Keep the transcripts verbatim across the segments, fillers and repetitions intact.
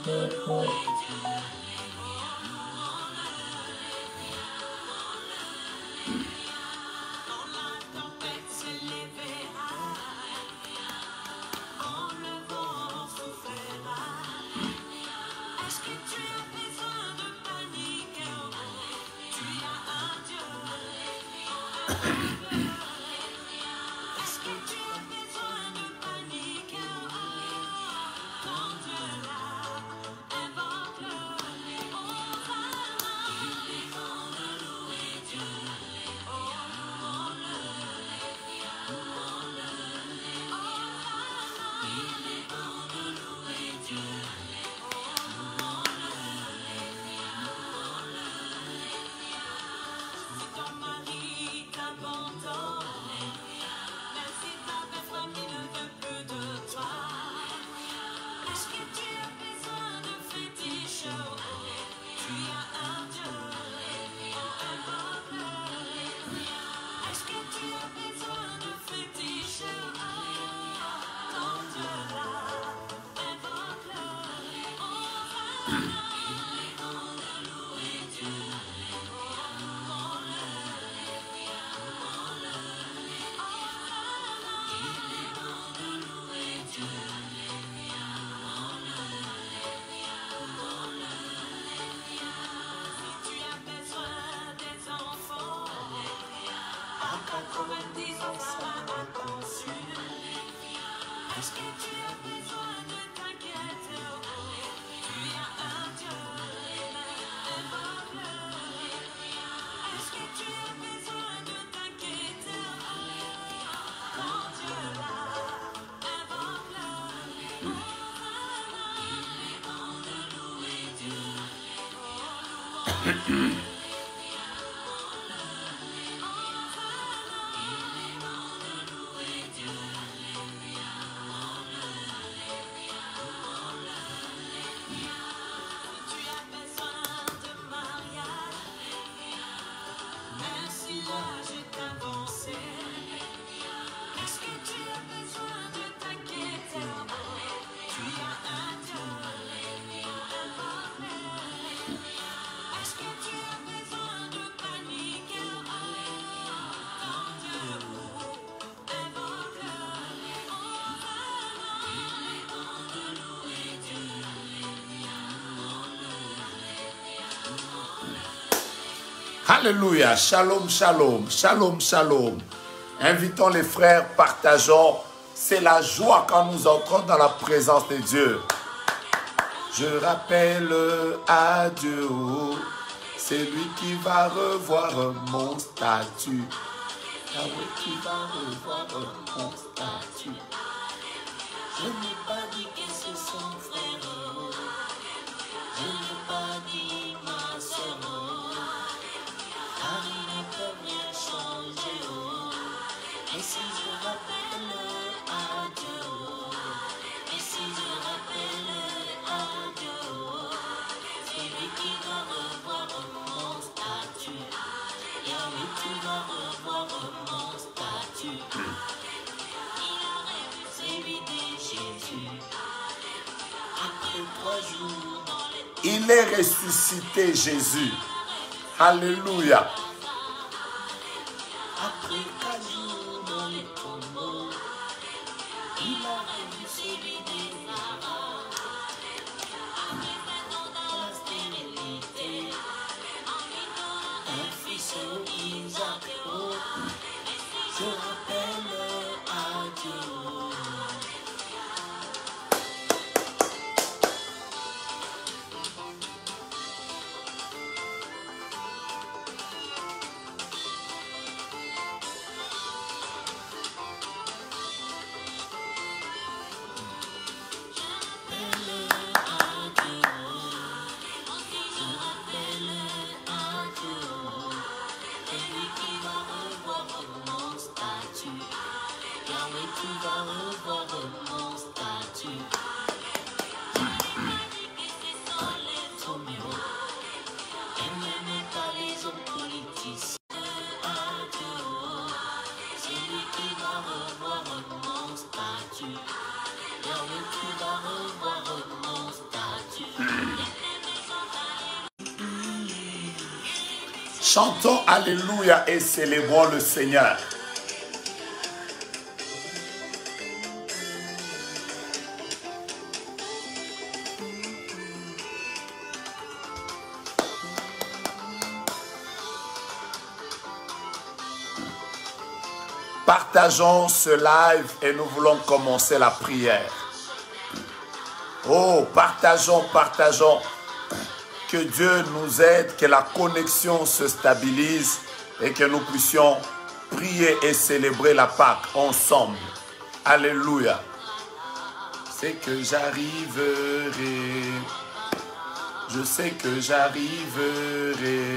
Alléluia, shalom, shalom, shalom, shalom. Invitons les frères, partageons. C'est la joie quand nous entrons dans la présence de Dieu. Je rappelle à Dieu, c'est lui qui va revoir mon statut. Ah oui, qui va revoir mon statut. Je n'ai pas dit que c'est son frère. Je n'ai pas dit ma soeur. Car il ne peut rien changer. Et si je rappelle à Dieu, et si je rappelle à Dieu, c'est lui qui va revoir mon statut. Et lui qui va revoir mon statut. Il a ressuscité Jésus. Après trois jours, il est ressuscité Jésus. Alléluia. Après quatre jours dans le tombeau, il a ressuscité Sarah. Après vingt ans dans la stérilité, un fils Isaac. Je rappelle à Dieu. Chantons Alléluia et célébrons le Seigneur. Partageons ce live et nous voulons commencer la prière. Oh, partageons, partageons. Que Dieu nous aide, que la connexion se stabilise et que nous puissions prier et célébrer la Pâque ensemble. Alléluia. C'est que j'arriverai. Je sais que j'arriverai.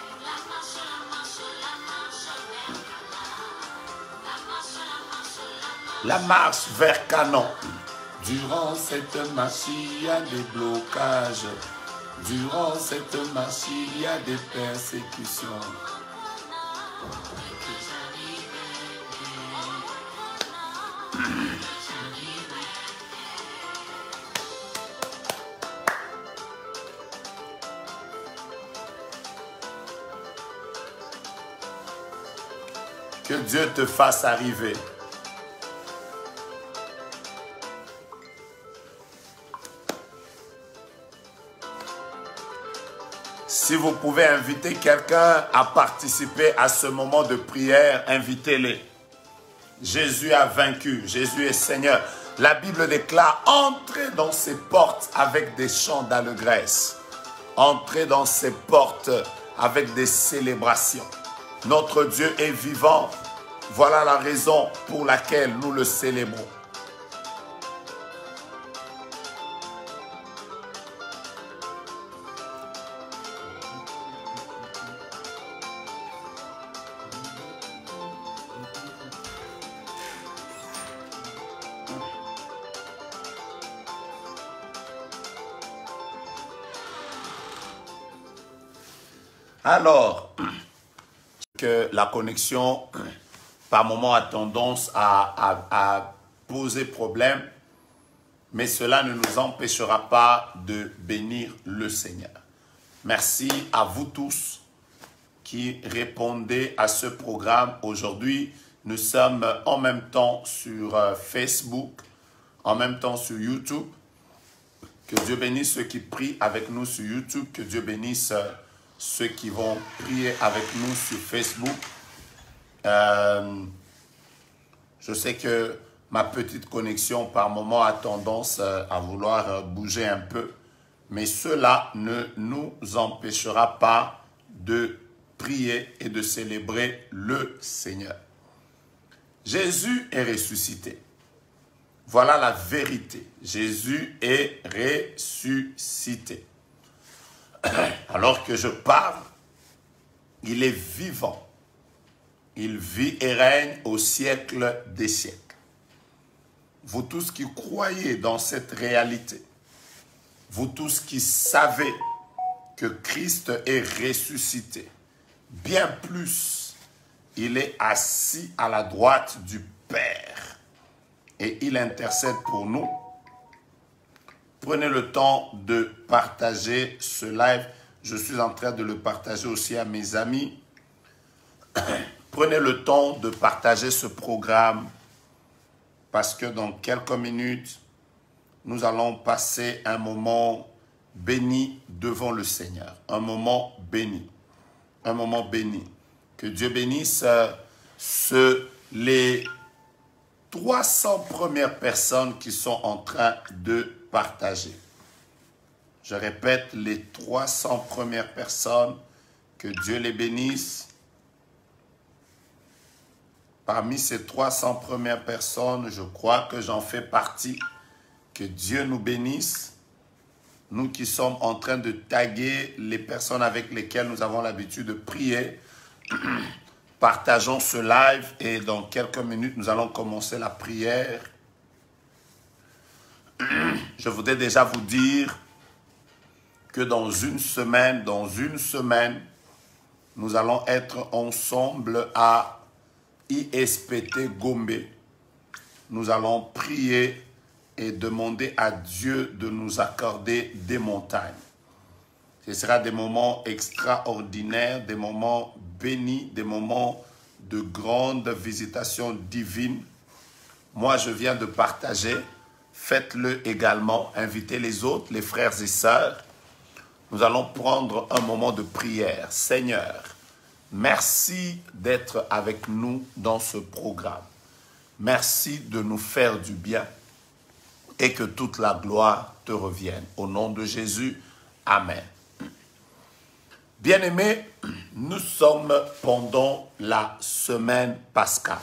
La marche vers Canaan. Durant cette marche, il y a des blocages. Durant cette marche, il y a des persécutions. Que Dieu te fasse arriver. Si vous pouvez inviter quelqu'un à participer à ce moment de prière, invitez-les. Jésus a vaincu, Jésus est Seigneur. La Bible déclare, entrez dans ses portes avec des chants d'allégresse. Entrez dans ses portes avec des célébrations. Notre Dieu est vivant. Voilà la raison pour laquelle nous le célébrons. Alors, que la connexion, par moment, a tendance à, à, à poser problème, mais cela ne nous empêchera pas de bénir le Seigneur. Merci à vous tous qui répondez à ce programme. Aujourd'hui, nous sommes en même temps sur Facebook, en même temps sur YouTube. Que Dieu bénisse ceux qui prient avec nous sur YouTube, que Dieu bénisse ceux qui vont prier avec nous sur Facebook. Euh, je sais que ma petite connexion par moment a tendance à vouloir bouger un peu, mais cela ne nous empêchera pas de prier et de célébrer le Seigneur. Jésus est ressuscité. Voilà la vérité. Jésus est ressuscité. Alors que je parle, il est vivant. Il vit et règne au siècle des siècles. Vous tous qui croyez dans cette réalité, vous tous qui savez que Christ est ressuscité, bien plus, il est assis à la droite du Père et il intercède pour nous. Prenez le temps de partager ce live. Je suis en train de le partager aussi à mes amis. Prenez le temps de partager ce programme parce que dans quelques minutes, nous allons passer un moment béni devant le Seigneur. Un moment béni. Un moment béni. Que Dieu bénisse ceux, les trois cents premières personnes qui sont en train de partager. Je répète, les trois cents premières personnes, que Dieu les bénisse. Parmi ces trois cents premières personnes, je crois que j'en fais partie. Que Dieu nous bénisse. Nous qui sommes en train de taguer les personnes avec lesquelles nous avons l'habitude de prier. Partageons ce live et dans quelques minutes, nous allons commencer la prière. Je voudrais déjà vous dire que dans une semaine, dans une semaine, nous allons être ensemble à I S P T Gombe. Nous allons prier et demander à Dieu de nous accorder des montagnes. Ce sera des moments extraordinaires, des moments bénis, des moments de grande visitation divine. Moi, je viens de partager. Faites-le également. Invitez les autres, les frères et sœurs. Nous allons prendre un moment de prière. Seigneur, merci d'être avec nous dans ce programme. Merci de nous faire du bien et que toute la gloire te revienne. Au nom de Jésus, Amen. Bien-aimés, nous sommes pendant la semaine pascale.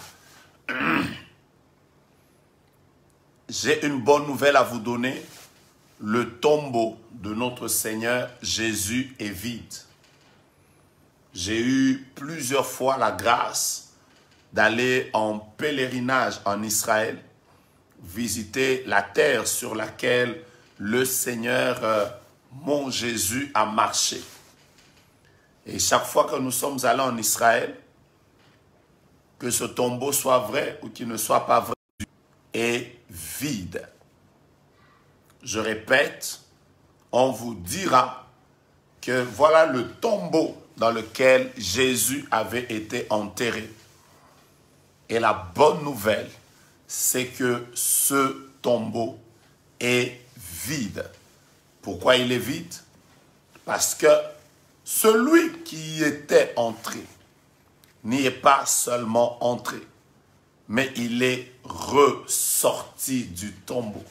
J'ai une bonne nouvelle à vous donner. Le tombeau de notre Seigneur Jésus est vide. J'ai eu plusieurs fois la grâce d'aller en pèlerinage en Israël, visiter la terre sur laquelle le Seigneur, euh, mon Jésus, a marché. Et chaque fois que nous sommes allés en Israël, que ce tombeau soit vrai ou qu'il ne soit pas vrai, est vide. Je répète, on vous dira que voilà le tombeau dans lequel Jésus avait été enterré. Et la bonne nouvelle, c'est que ce tombeau est vide. Pourquoi il est vide? Parce que celui qui y était entré n'y est pas seulement entré, mais il est ressorti du tombeau.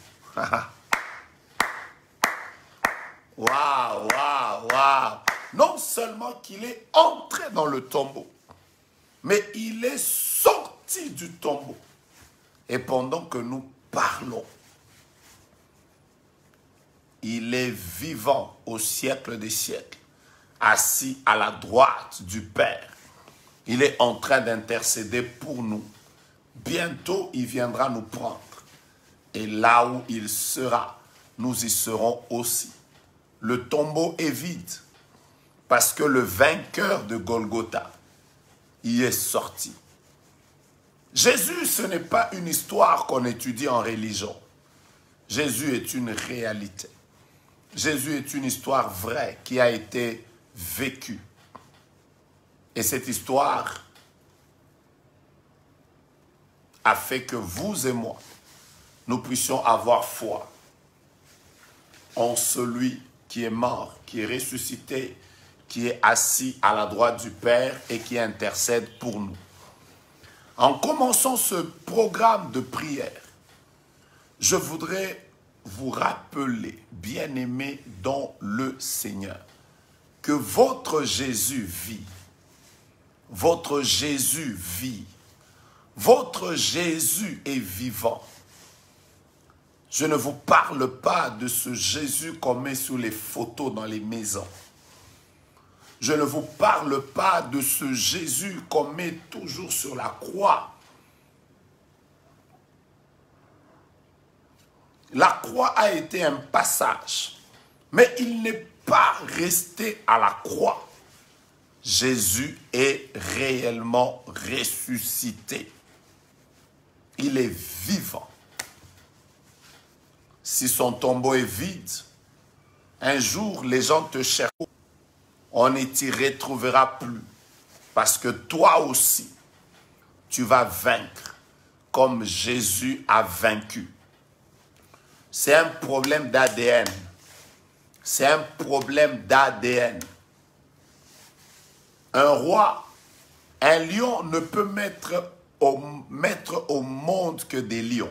Waouh, waouh, waouh. Non seulement qu'il est entré dans le tombeau, mais il est sorti du tombeau. Et pendant que nous parlons, il est vivant au siècle des siècles, assis à la droite du Père. Il est en train d'intercéder pour nous. Bientôt, il viendra nous prendre. Et là où il sera, nous y serons aussi. Le tombeau est vide parce que le vainqueur de Golgotha y est sorti. Jésus, ce n'est pas une histoire qu'on étudie en religion. Jésus est une réalité. Jésus est une histoire vraie qui a été vécue. Et cette histoire a fait que vous et moi, nous puissions avoir foi en celui qui est mort, qui est ressuscité, qui est assis à la droite du Père et qui intercède pour nous. En commençant ce programme de prière, je voudrais vous rappeler, bien-aimés dans le Seigneur, que votre Jésus vit. Votre Jésus vit. Votre Jésus est vivant. Je ne vous parle pas de ce Jésus qu'on met sur les photos dans les maisons. Je ne vous parle pas de ce Jésus qu'on met toujours sur la croix. La croix a été un passage, mais il n'est pas resté à la croix. Jésus est réellement ressuscité. Il est vivant. Si son tombeau est vide, un jour les gens te chercheront. On ne t'y retrouvera plus. Parce que toi aussi, tu vas vaincre comme Jésus a vaincu. C'est un problème d'A D N. C'est un problème d'A D N. Un roi, un lion ne peut mettre au, mettre au monde que des lions.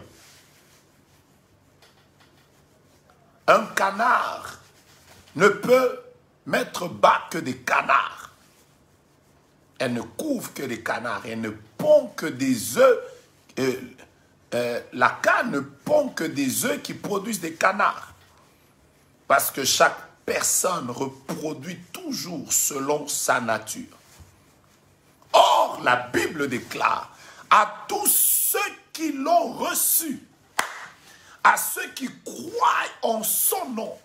Un canard ne peut mettre bas que des canards. Elle ne couvre que des canards. Elle ne pond que des œufs. Euh, euh, la canne ne pond que des œufs qui produisent des canards. Parce que chaque personne reproduit toujours selon sa nature. Or, la Bible déclare à tous ceux qui l'ont reçu, à ceux qui croient en son nom,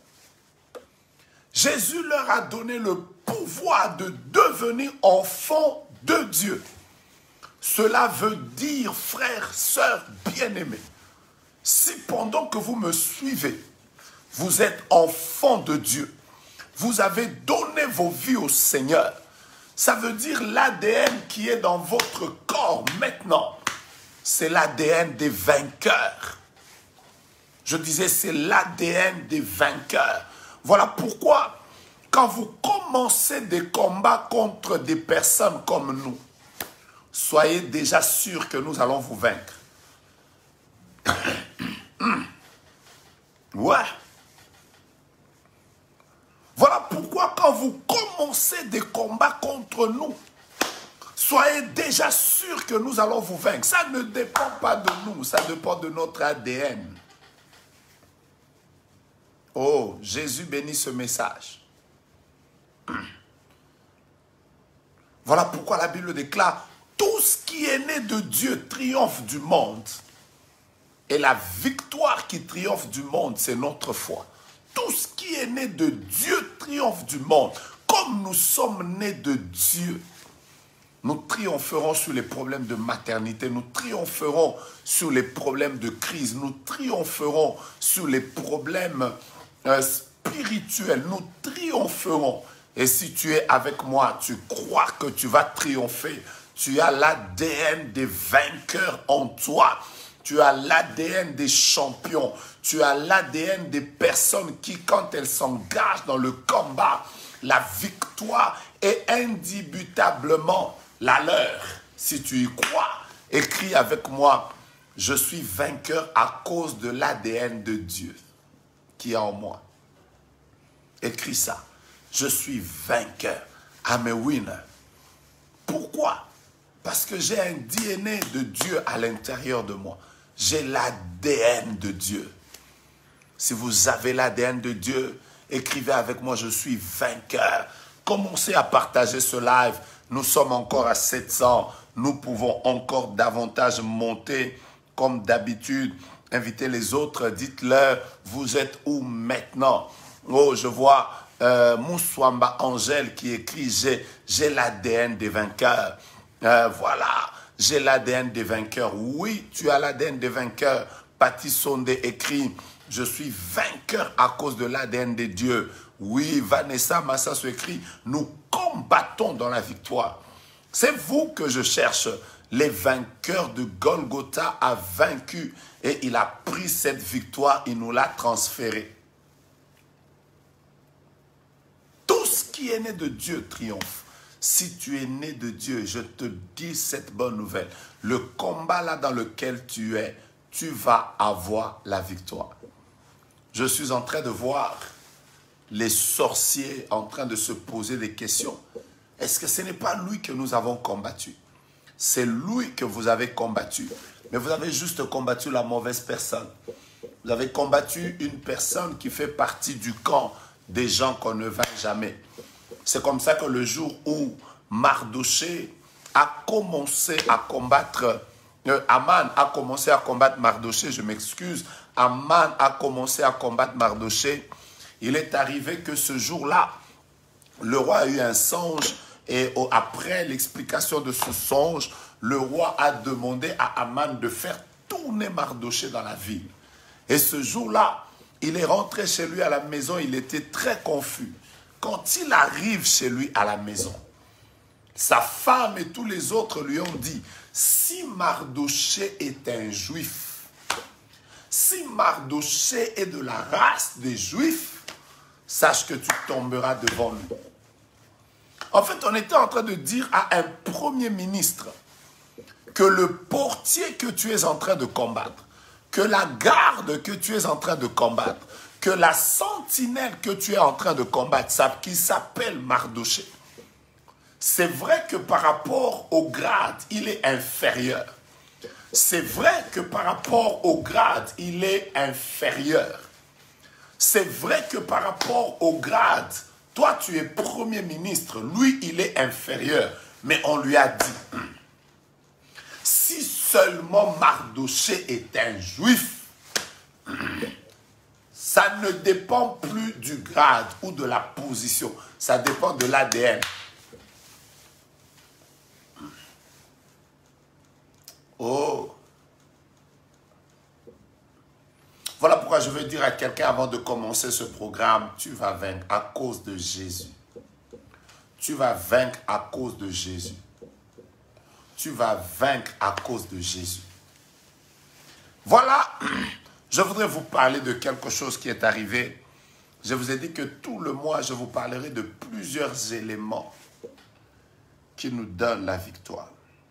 Jésus leur a donné le pouvoir de devenir enfants de Dieu. Cela veut dire, frères, sœurs bien-aimés, Si pendant que vous me suivez, vous êtes enfant de Dieu, vous avez donné vos vies au Seigneur, ça veut dire l'A D N qui est dans votre corps maintenant, c'est l'A D N des vainqueurs. Je disais, c'est l'A D N des vainqueurs. Voilà pourquoi, quand vous commencez des combats contre des personnes comme nous, soyez déjà sûrs que nous allons vous vaincre. Ouais. Voilà pourquoi quand vous commencez des combats contre nous, soyez déjà sûrs que nous allons vous vaincre. Ça ne dépend pas de nous, ça dépend de notre A D N. Oh, Jésus bénit ce message. Voilà pourquoi la Bible déclare, tout ce qui est né de Dieu triomphe du monde. Et la victoire qui triomphe du monde, c'est notre foi. Tout ce qui est né de Dieu triomphe du monde. Comme nous sommes nés de Dieu, nous triompherons sur les problèmes de maternité, nous triompherons sur les problèmes de crise, nous triompherons sur les problèmes euh, spirituels, nous triompherons. Et si tu es avec moi, tu crois que tu vas triompher, tu as l'A D N des vainqueurs en toi. Tu as l'A D N des champions. Tu as l'A D N des personnes qui, quand elles s'engagent dans le combat, la victoire est indubitablement la leur. Si tu y crois, écris avec moi, je suis vainqueur à cause de l'A D N de Dieu qui est en moi. Écris ça. Je suis vainqueur. I'm a winner. Pourquoi? Parce que j'ai un D N A de Dieu à l'intérieur de moi. J'ai l'A D N de Dieu. Si vous avez l'A D N de Dieu, écrivez avec moi, je suis vainqueur. Commencez à partager ce live. Nous sommes encore à sept cents. Nous pouvons encore davantage monter comme d'habitude. Invitez les autres, dites-leur, vous êtes où maintenant? Oh, je vois euh, Moussouamba Angèle qui écrit, j'ai l'A D N des vainqueurs. Euh, voilà. J'ai l'A D N des vainqueurs. Oui, tu as l'A D N des vainqueurs. Patti Sondé écrit, je suis vainqueur à cause de l'A D N de Dieu. Oui, Vanessa Massasso écrit, nous combattons dans la victoire. C'est vous que je cherche. Les vainqueurs de Golgotha a vaincu et il a pris cette victoire, il nous l'a transférée. Tout ce qui est né de Dieu triomphe. Si tu es né de Dieu, je te dis cette bonne nouvelle. Le combat là dans lequel tu es, tu vas avoir la victoire. Je suis en train de voir les sorciers en train de se poser des questions. Est-ce que ce n'est pas lui que nous avons combattu? C'est lui que vous avez combattu. Mais vous avez juste combattu la mauvaise personne. Vous avez combattu une personne qui fait partie du camp des gens qu'on ne vainc jamais. C'est comme ça que le jour où Mardoché a commencé à combattre, euh, Aman a commencé à combattre Mardoché, je m'excuse, Aman a commencé à combattre Mardoché, il est arrivé que ce jour-là, le roi a eu un songe et oh, après l'explication de ce songe, le roi a demandé à Aman de faire tourner Mardoché dans la ville. Et ce jour-là, il est rentré chez lui à la maison, il était très confus. Quand il arrive chez lui à la maison, sa femme et tous les autres lui ont dit, si Mardoché est un juif, si Mardoché est de la race des juifs, sache que tu tomberas devant lui. En fait, on était en train de dire à un premier ministre que le portier que tu es en train de combattre, que la garde que tu es en train de combattre, que la sentinelle que tu es en train de combattre, qui s'appelle Mardoché, c'est vrai que par rapport au grade, il est inférieur. C'est vrai que par rapport au grade, il est inférieur. C'est vrai que par rapport au grade, toi tu es premier ministre, lui il est inférieur. Mais on lui a dit, si seulement Mardoché est un juif, ça ne dépend plus du grade ou de la position. Ça dépend de l'A D N. Oh. Voilà pourquoi je veux dire à quelqu'un avant de commencer ce programme, tu vas vaincre à cause de Jésus. Tu vas vaincre à cause de Jésus. Tu vas vaincre à cause de Jésus. Voilà, je voudrais vous parler de quelque chose qui est arrivé. Je vous ai dit que tout le mois, je vous parlerai de plusieurs éléments qui nous donnent la victoire.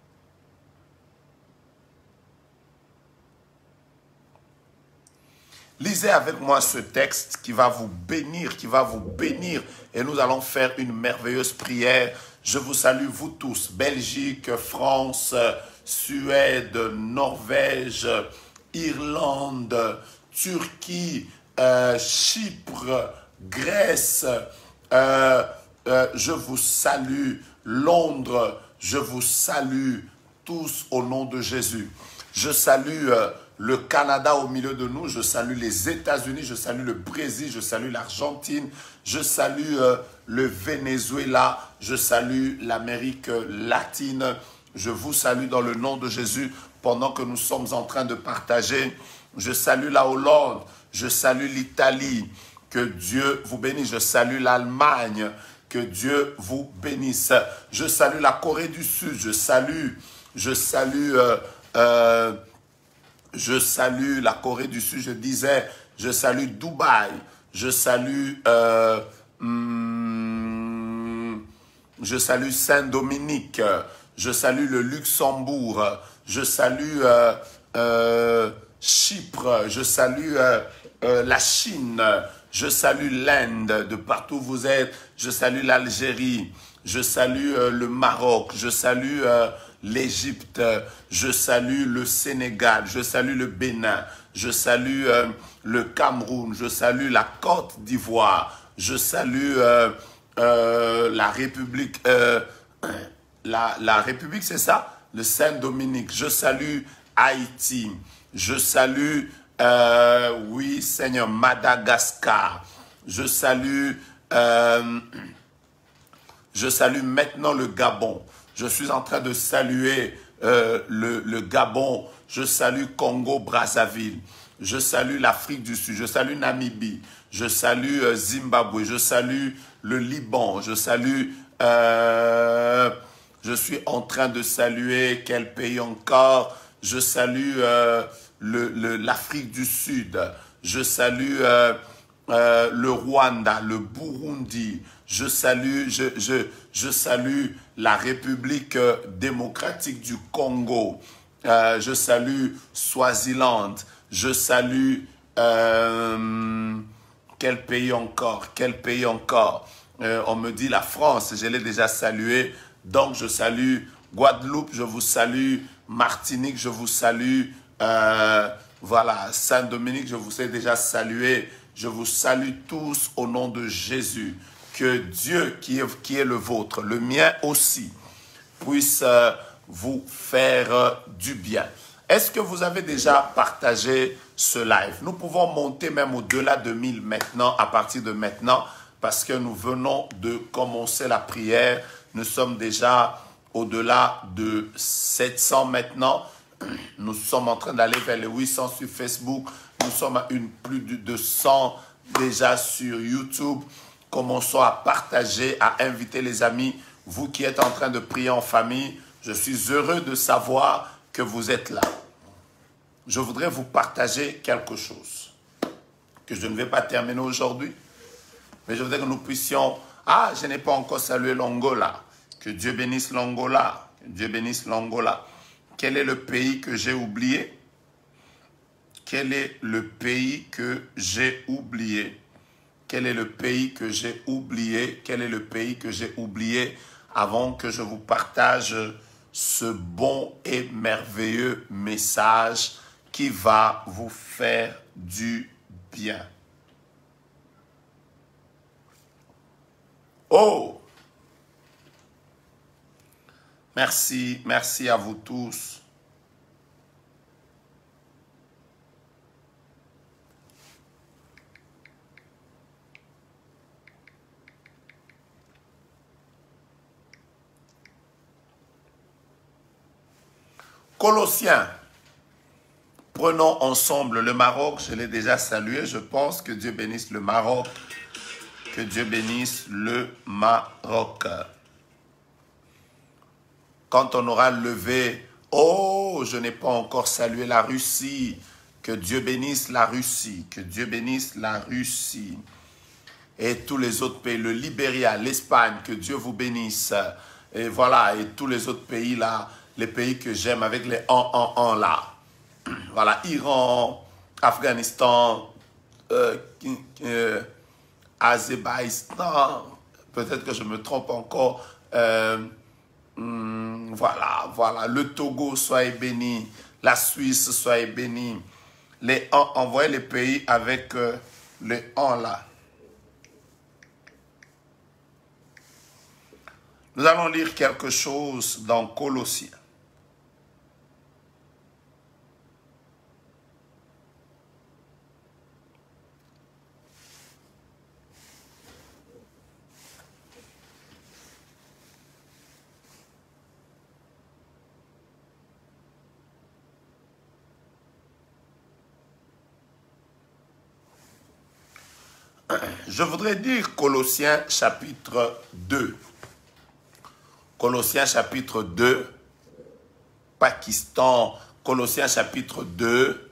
Lisez avec moi ce texte qui va vous bénir, qui va vous bénir. Et nous allons faire une merveilleuse prière. Je vous salue, vous tous, Belgique, France, Suède, Norvège, Irlande, Turquie, euh, Chypre, Grèce. Euh, euh, je vous salue, Londres, je vous salue tous au nom de Jésus. Je salue... Euh, le Canada au milieu de nous, je salue les États-Unis, je salue le Brésil, je salue l'Argentine, je salue euh, le Venezuela, je salue l'Amérique latine. Je vous salue dans le nom de Jésus pendant que nous sommes en train de partager. Je salue la Hollande, je salue l'Italie, que Dieu vous bénisse. Je salue l'Allemagne, que Dieu vous bénisse. Je salue la Corée du Sud, je salue, je salue... Euh, euh, Je salue la Corée du Sud, je disais, je salue Dubaï, je salue, euh, hum, je salue Saint-Dominique, je salue le Luxembourg, je salue euh, euh, Chypre, je salue euh, euh, la Chine, je salue l'Inde, de partout où vous êtes, je salue l'Algérie, je salue euh, le Maroc, je salue... Euh, l'Égypte, je salue le Sénégal, je salue le Bénin, je salue euh, le Cameroun, je salue la Côte d'Ivoire, je salue euh, euh, la République, euh, la, la République c'est ça, le Saint-Dominique, je salue Haïti, je salue, euh, oui Seigneur, Madagascar, je salue, euh, je salue maintenant le Gabon. Je suis en train de saluer euh, le, le Gabon. Je salue Congo-Brazzaville. Je salue l'Afrique du Sud. Je salue Namibie. Je salue euh, Zimbabwe. Je salue le Liban. Je salue... Euh, je suis en train de saluer quel pays encore? Je salue euh, le, le, l'Afrique du Sud. Je salue euh, euh, le Rwanda, le Burundi. Je salue, je, je, je salue la République démocratique du Congo. Euh, je salue Swaziland. Je salue... Euh, quel pays encore? Quel pays encore? euh, On me dit la France, je l'ai déjà salué. Donc je salue Guadeloupe, je vous salue. Martinique, je vous salue. Euh, voilà, Saint-Dominique, je vous ai déjà salué. Je vous salue tous au nom de Jésus. Que Dieu qui est, qui est le vôtre, le mien aussi, puisse euh, vous faire euh, du bien. Est-ce que vous avez déjà partagé ce live? Nous pouvons monter même au-delà de mille maintenant, à partir de maintenant, parce que nous venons de commencer la prière. Nous sommes déjà au-delà de sept cents maintenant. Nous sommes en train d'aller vers les huit cents sur Facebook. Nous sommes à une plus de cent déjà sur YouTube. Commençons à partager, à inviter les amis. Vous qui êtes en train de prier en famille, je suis heureux de savoir que vous êtes là. Je voudrais vous partager quelque chose que je ne vais pas terminer aujourd'hui, mais je voudrais que nous puissions... Ah, je n'ai pas encore salué l'Angola. Que Dieu bénisse l'Angola. Que Dieu bénisse l'Angola. Quel est le pays que j'ai oublié? Quel est le pays que j'ai oublié? Quel est le pays que j'ai oublié? Quel est le pays que j'ai oublié avant que je vous partage ce bon et merveilleux message qui va vous faire du bien? Oh! Merci, merci à vous tous. Colossiens, Prenons ensemble le Maroc. Je l'ai déjà salué. Je pense que Dieu bénisse le Maroc. Que Dieu bénisse le Maroc. Quand on aura levé, oh, je n'ai pas encore salué la Russie. Que Dieu bénisse la Russie. Que Dieu bénisse la Russie. Et tous les autres pays, le Libéria, l'Espagne, que Dieu vous bénisse. Et voilà, et tous les autres pays là, les pays que j'aime avec les en, en, en là. Voilà, Iran, Afghanistan, euh, euh, Azerbaïdjan, peut-être que je me trompe encore. Euh, hum, voilà, voilà, le Togo, soyez bénis. La Suisse, soyez bénis. Les en, envoyez les pays avec euh, les en là. Nous allons lire quelque chose dans Colossiens. Je voudrais dire Colossiens chapitre deux. Colossiens chapitre deux, Pakistan, Colossiens chapitre deux.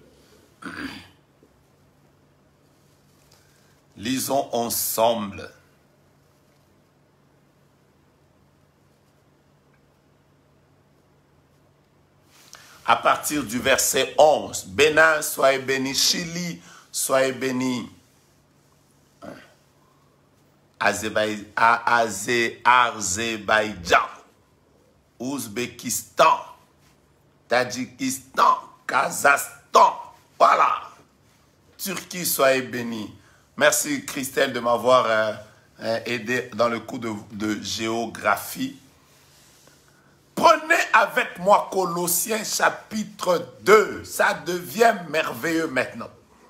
Lisons ensemble. À partir du verset onze, Bénin, soyez béni, Chili, soyez béni. Azerbaïdjan, Ouzbékistan, Tadjikistan, Kazakhstan, voilà. Turquie, soyez bénis. Merci Christelle de m'avoir euh, euh, aidé dans le cours de, de géographie. Prenez avec moi Colossiens chapitre deux, ça devient merveilleux maintenant.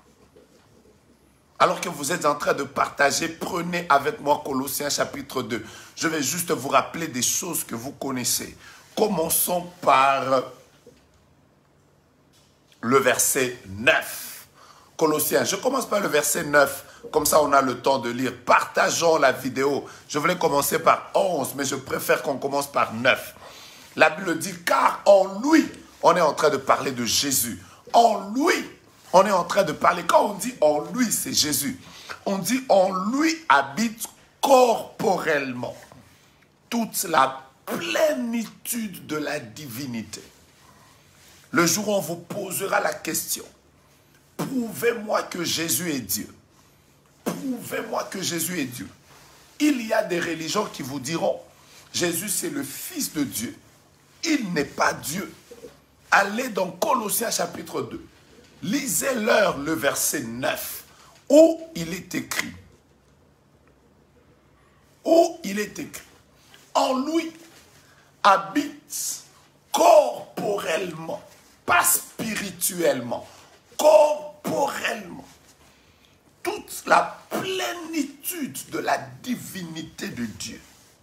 Alors que vous êtes en train de partager, prenez avec moi Colossiens chapitre deux. Je vais juste vous rappeler des choses que vous connaissez. Commençons par le verset neuf. Colossiens, je commence par le verset neuf. Comme ça, on a le temps de lire. Partageons la vidéo. Je voulais commencer par onze, mais je préfère qu'on commence par neuf. La Bible dit, car en lui, on est en train de parler de Jésus. En lui, on est en train de parler, quand on dit en lui, c'est Jésus. On dit en lui habite corporellement toute la plénitude de la divinité. Le jour où on vous posera la question, prouvez-moi que Jésus est Dieu. Prouvez-moi que Jésus est Dieu. Il y a des religions qui vous diront, Jésus c'est le Fils de Dieu. Il n'est pas Dieu. Allez dans Colossiens chapitre deux. Lisez-leur le verset neuf, où il est écrit, où il est écrit, en lui habite corporellement, pas spirituellement, corporellement, toute la plénitude de la divinité de Dieu.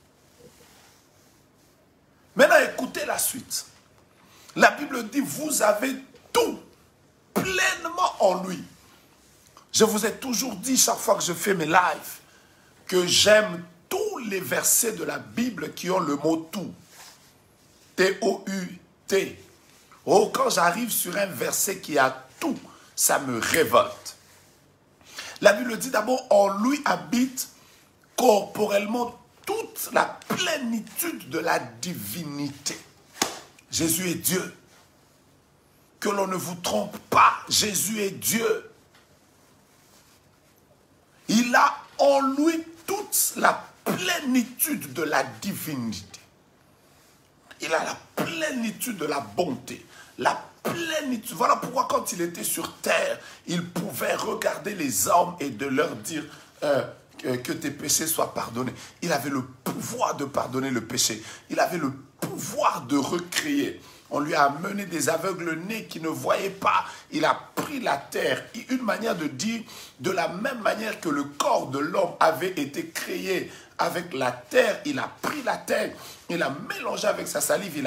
Maintenant, écoutez la suite. La Bible dit, vous avez tout pleinement en lui. Je vous ai toujours dit chaque fois que je fais mes lives que j'aime tous les versets de la Bible qui ont le mot tout. T O U T. Oh, quand j'arrive sur un verset qui a tout, ça me révolte. La Bible dit d'abord, en lui habite corporellement toute la plénitude de la divinité. Jésus est Dieu. Que l'on ne vous trompe pas, Jésus est Dieu. Il a en lui toute la plénitude de la divinité. Il a la plénitude de la bonté, la plénitude. Voilà pourquoi quand il était sur terre, il pouvait regarder les hommes et de leur dire euh, que, que tes péchés soient pardonnés. Il avait le pouvoir de pardonner le péché. Il avait le pouvoir de recréer. On lui a amené des aveugles nés qui ne voyaient pas. Il a pris la terre. Une manière de dire, de la même manière que le corps de l'homme avait été créé avec la terre, il a pris la terre, il a mélangé avec sa salive, il a pu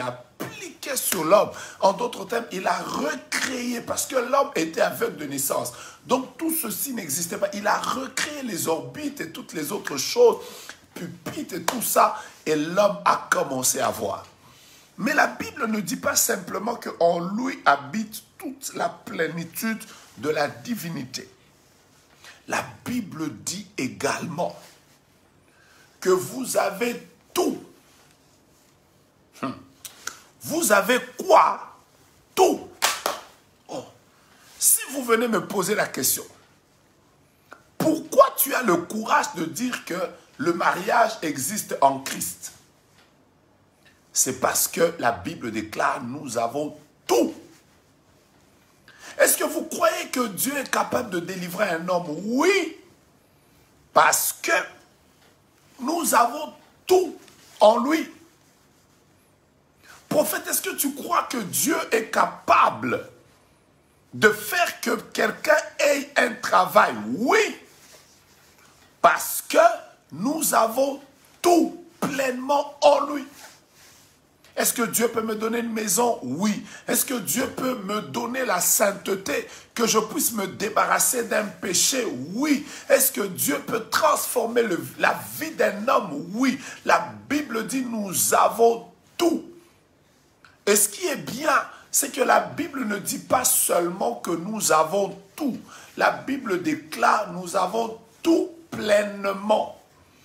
appliqué sur l'homme. En d'autres termes, il a recréé, parce que l'homme était aveugle de naissance. Donc tout ceci n'existait pas. Il a recréé les orbites et toutes les autres choses, pupitres et tout ça, et l'homme a commencé à voir. Mais la Bible ne dit pas simplement qu'en lui habite toute la plénitude de la divinité. La Bible dit également que vous avez tout. Hum. Vous avez quoi? Tout. Oh. Si vous venez me poser la question, pourquoi tu as le courage de dire que le mariage existe en Christ? C'est parce que la Bible déclare, nous avons tout. Est-ce que vous croyez que Dieu est capable de délivrer un homme? Oui, parce que nous avons tout en lui. Prophète, est-ce que tu crois que Dieu est capable de faire que quelqu'un ait un travail? Oui, parce que nous avons tout pleinement en lui. Est-ce que Dieu peut me donner une maison? Oui. Est-ce que Dieu peut me donner la sainteté, que je puisse me débarrasser d'un péché? Oui. Est-ce que Dieu peut transformer le, la vie d'un homme? Oui. La Bible dit nous avons tout. Et ce qui est bien, c'est que la Bible ne dit pas seulement que nous avons tout. La Bible déclare nous avons tout pleinement.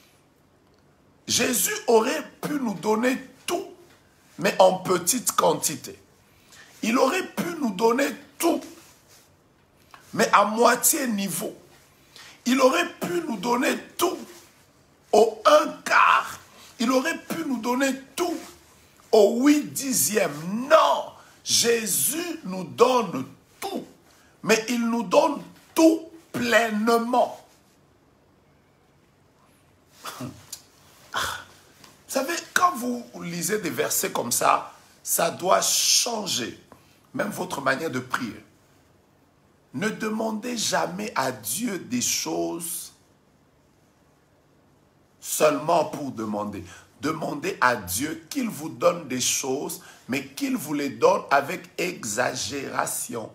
Jésus aurait pu nous donner tout, mais en petite quantité. Il aurait pu nous donner tout, mais à moitié niveau. Il aurait pu nous donner tout au un quart. Il aurait pu nous donner tout au huit dixième. Non, Jésus nous donne tout, mais il nous donne tout pleinement. Vous savez, quand vous lisez des versets comme ça, ça doit changer même votre manière de prier. Ne demandez jamais à Dieu des choses seulement pour demander. Demandez à Dieu qu'il vous donne des choses, mais qu'il vous les donne avec exagération.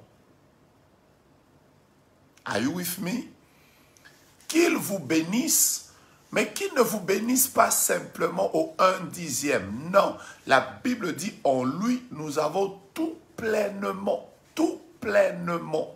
Are you with me? Qu'il vous bénisse, mais qu'il ne vous bénisse pas simplement au un dixième. Non, la Bible dit en lui, nous avons tout pleinement, tout pleinement.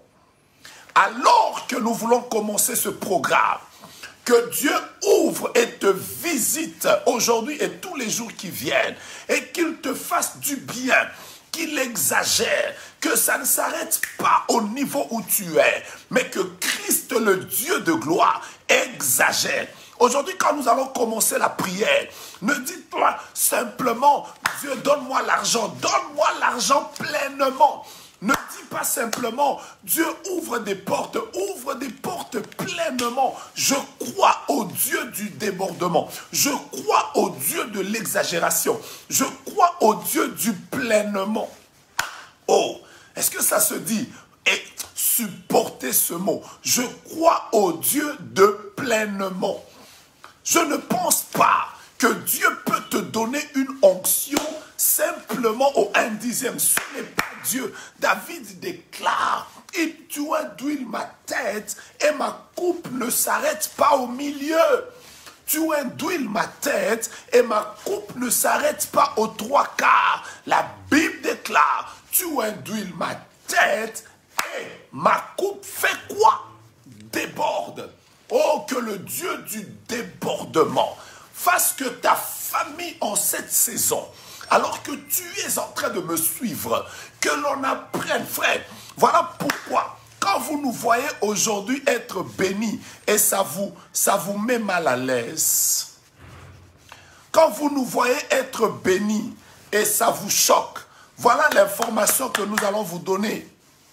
Alors que nous voulons commencer ce programme, que Dieu ouvre et te visite aujourd'hui et tous les jours qui viennent, et qu'il te fasse du bien, qu'il exagère, que ça ne s'arrête pas au niveau où tu es, mais que Christ, le Dieu de gloire, exagère. Aujourd'hui, quand nous allons commencer la prière, ne dites pas simplement, Dieu, donne-moi l'argent, donne-moi l'argent pleinement. Ne dis pas simplement, Dieu ouvre des portes, ouvre des portes pleinement. Je crois au Dieu du débordement. Je crois au Dieu de l'exagération. Je crois au Dieu du pleinement. Oh, est-ce que ça se dit? Et supportez ce mot. Je crois au Dieu de pleinement. Je ne pense pas que Dieu peut te donner une onction simplement au un dixième. Ce n'est pas Dieu. David déclare, il doit d'huile ma tête et ma coupe ne s'arrête pas au milieu. Tu d'huile ma tête et ma coupe ne s'arrête pas aux trois quarts. La Bible déclare, tu d'huile ma tête et ma coupe fait quoi? Déborde. Oh, que le Dieu du débordement fasse que ta famille en cette saison, alors que tu es en train de me suivre, que l'on apprenne, frère. Voilà pourquoi, quand vous nous voyez aujourd'hui être bénis, et ça vous, ça vous met mal à l'aise, quand vous nous voyez être bénis, et ça vous choque, voilà l'information que nous allons vous donner.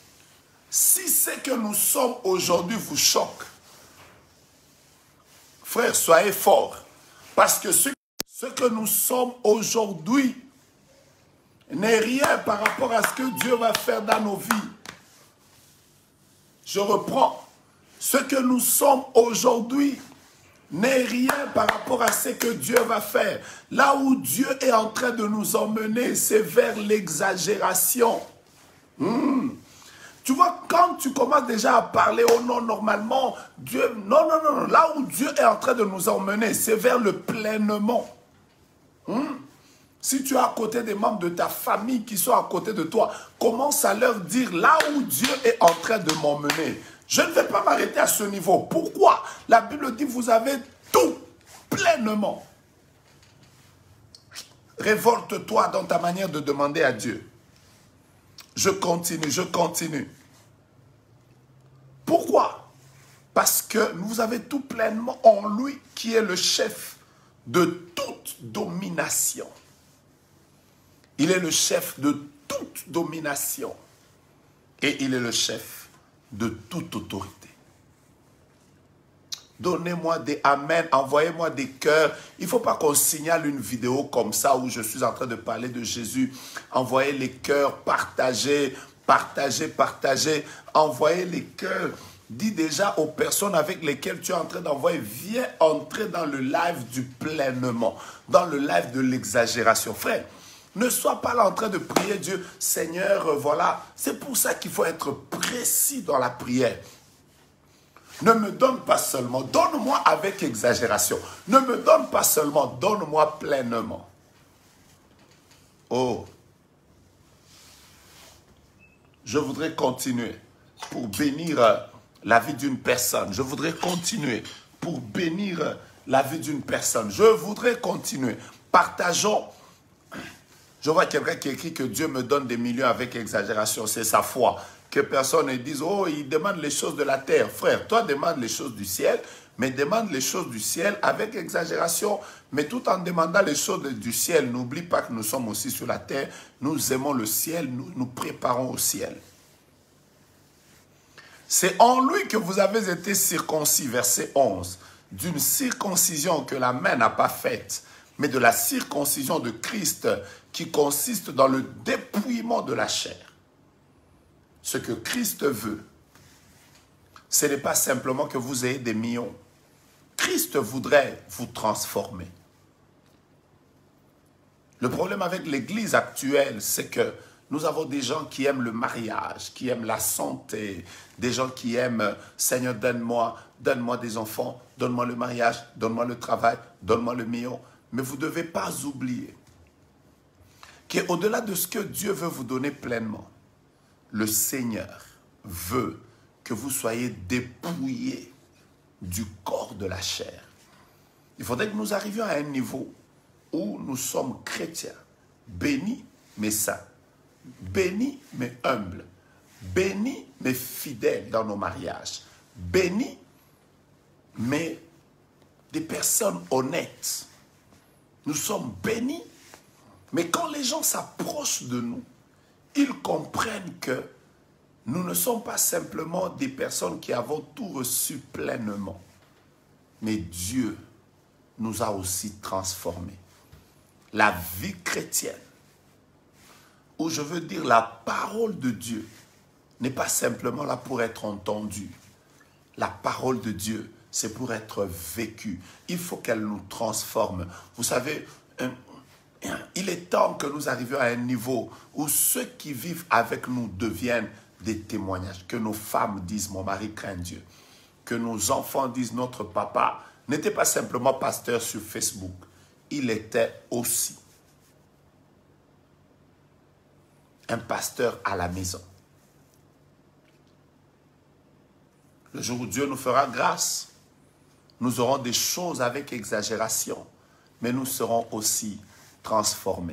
Si ce que nous sommes aujourd'hui vous choque, frère, soyez forts. Parce que ce, ce que nous sommes aujourd'hui n'est rien par rapport à ce que Dieu va faire dans nos vies. Je reprends. Ce que nous sommes aujourd'hui n'est rien par rapport à ce que Dieu va faire. Là où Dieu est en train de nous emmener, c'est vers l'exagération. Mmh. Tu vois, quand tu commences déjà à parler, oh non, normalement, Dieu, non, non, non, non, là où Dieu est en train de nous emmener, c'est vers le pleinement. Mmh. Si tu es à côté des membres de ta famille qui sont à côté de toi, commence à leur dire là où Dieu est en train de m'emmener. Je ne vais pas m'arrêter à ce niveau. Pourquoi? La Bible dit vous avez tout pleinement. Révolte-toi dans ta manière de demander à Dieu. Je continue, je continue. Pourquoi? Parce que vous avez tout pleinement en lui qui est le chef de toute domination. Il est le chef de toute domination. Et il est le chef de toute autorité. Donnez-moi des amen, envoyez-moi des cœurs. Il ne faut pas qu'on signale une vidéo comme ça où je suis en train de parler de Jésus. Envoyez les cœurs, partagez, partagez, partagez. Envoyez les cœurs. Dis déjà aux personnes avec lesquelles tu es en train d'envoyer, viens entrer dans le live du pleinement, dans le live de l'exagération. Frère, ne sois pas là en train de prier Dieu, Seigneur, voilà. C'est pour ça qu'il faut être précis dans la prière. Ne me donne pas seulement, donne-moi avec exagération. Ne me donne pas seulement, donne-moi pleinement. Oh, je voudrais continuer pour bénir la vie d'une personne. Je voudrais continuer pour bénir la vie d'une personne. Je voudrais continuer. Partageons. Je vois quelqu'un qui écrit que Dieu me donne des millions avec exagération. C'est sa foi. Que personne ne dise, oh, il demande les choses de la terre. Frère, toi, demande les choses du ciel, mais demande les choses du ciel avec exagération. Mais tout en demandant les choses du ciel, n'oublie pas que nous sommes aussi sur la terre. Nous aimons le ciel, nous nous préparons au ciel. C'est en lui que vous avez été circoncis, verset onze. D'une circoncision que la main n'a pas faite, mais de la circoncision de Christ qui consiste dans le dépouillement de la chair. Ce que Christ veut, ce n'est pas simplement que vous ayez des millions. Christ voudrait vous transformer. Le problème avec l'Église actuelle, c'est que nous avons des gens qui aiment le mariage, qui aiment la santé, des gens qui aiment « Seigneur, donne-moi, donne-moi des enfants, donne-moi le mariage, donne-moi le travail, donne-moi le million ». Mais vous ne devez pas oublier qu'au-delà de ce que Dieu veut vous donner pleinement, le Seigneur veut que vous soyez dépouillés du corps de la chair. Il faudrait que nous arrivions à un niveau où nous sommes chrétiens, bénis mais saints, bénis mais humbles, bénis mais fidèles dans nos mariages, bénis mais des personnes honnêtes. Nous sommes bénis, mais quand les gens s'approchent de nous, ils comprennent que nous ne sommes pas simplement des personnes qui avons tout reçu pleinement, mais Dieu nous a aussi transformés. La vie chrétienne, où je veux dire la parole de Dieu, n'est pas simplement là pour être entendue. La parole de Dieu, c'est pour être vécue. Il faut qu'elle nous transforme. Vous savez, un, il est temps que nous arrivions à un niveau où ceux qui vivent avec nous deviennent des témoignages. Que nos femmes disent, mon mari craint Dieu. Que nos enfants disent, notre papa n'était pas simplement pasteur sur Facebook. Il était aussi un pasteur à la maison. Le jour où Dieu nous fera grâce, nous aurons des choses avec exagération, mais nous serons aussi transformés.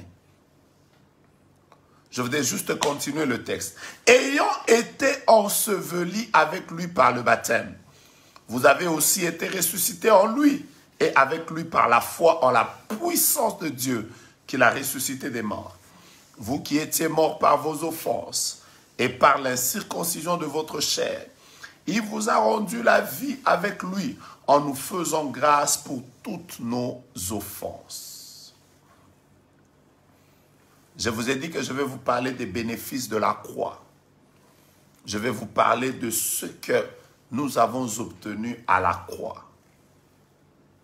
Je voudrais juste continuer le texte. Ayant été ensevelis avec lui par le baptême, vous avez aussi été ressuscités en lui et avec lui par la foi en la puissance de Dieu qui l'a ressuscité des morts. Vous qui étiez morts par vos offenses et par l'incirconcision de votre chair, il vous a rendu la vie avec lui en nous faisant grâce pour toutes nos offenses. Je vous ai dit que je vais vous parler des bénéfices de la croix. Je vais vous parler de ce que nous avons obtenu à la croix.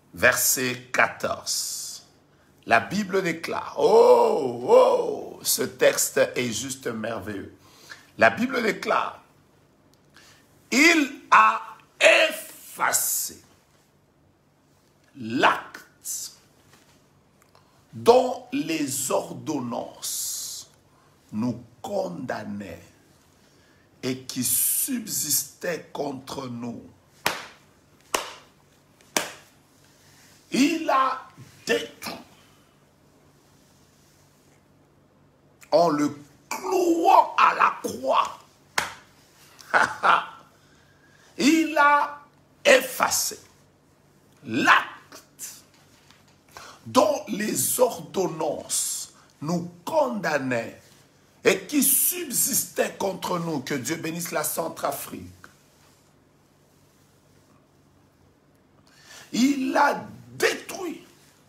verset quatorze. La Bible déclare, oh, oh, ce texte est juste merveilleux. La Bible déclare, il a effacé l'acte dont les ordonnances nous condamnaient et qui subsistait contre nous. Il a détruit en le clouant à la croix. Il a effacé l'acte dont les ordonnances nous condamnaient et qui subsistait contre nous. Que Dieu bénisse la Centrafrique. Il a détruit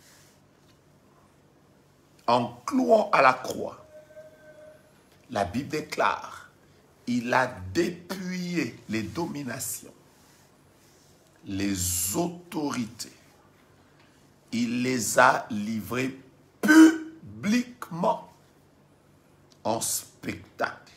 en clouant à la croix. La Bible déclare, il a dépouillé les dominations, les autorités. Il les a livrées publiquement en spectacle,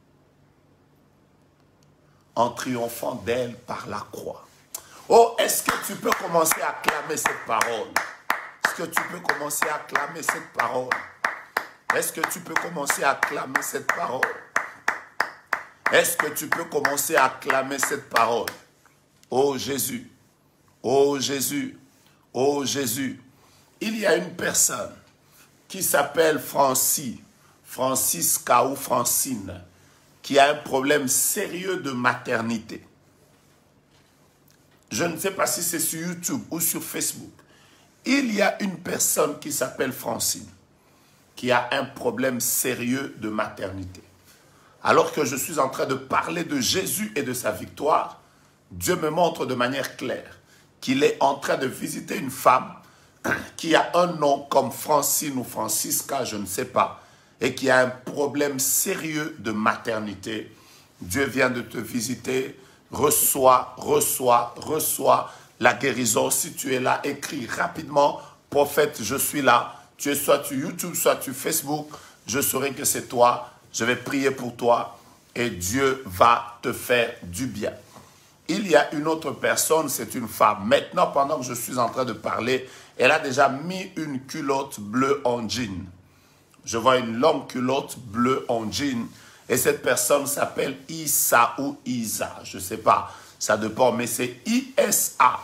en triomphant d'elle par la croix. Oh, est-ce que tu peux commencer à clamer cette parole? Est-ce que tu peux commencer à clamer cette parole? Est-ce que tu peux commencer à clamer cette parole? Est-ce que tu peux commencer à clamer cette parole? Oh Jésus, oh Jésus, oh Jésus. Il y a une personne qui s'appelle Francis, Francisca ou Francine, qui a un problème sérieux de maternité. Je ne sais pas si c'est sur YouTube ou sur Facebook. Il y a une personne qui s'appelle Francine, qui a un problème sérieux de maternité. Alors que je suis en train de parler de Jésus et de sa victoire, Dieu me montre de manière claire qu'il est en train de visiter une femme qui a un nom comme Francine ou Francisca, je ne sais pas, et qui a un problème sérieux de maternité. Dieu vient de te visiter. Reçois, reçois, reçois la guérison. Si tu es là, écris rapidement, prophète, je suis là. Tu es soit sur YouTube, soit sur Facebook. Je saurai que c'est toi. Je vais prier pour toi et Dieu va te faire du bien. Il y a une autre personne, c'est une femme. Maintenant, pendant que je suis en train de parler, elle a déjà mis une culotte bleue en jean. Je vois une longue culotte bleue en jean. Et cette personne s'appelle Issa ou Isa. Je ne sais pas, ça dépend, mais c'est I S A.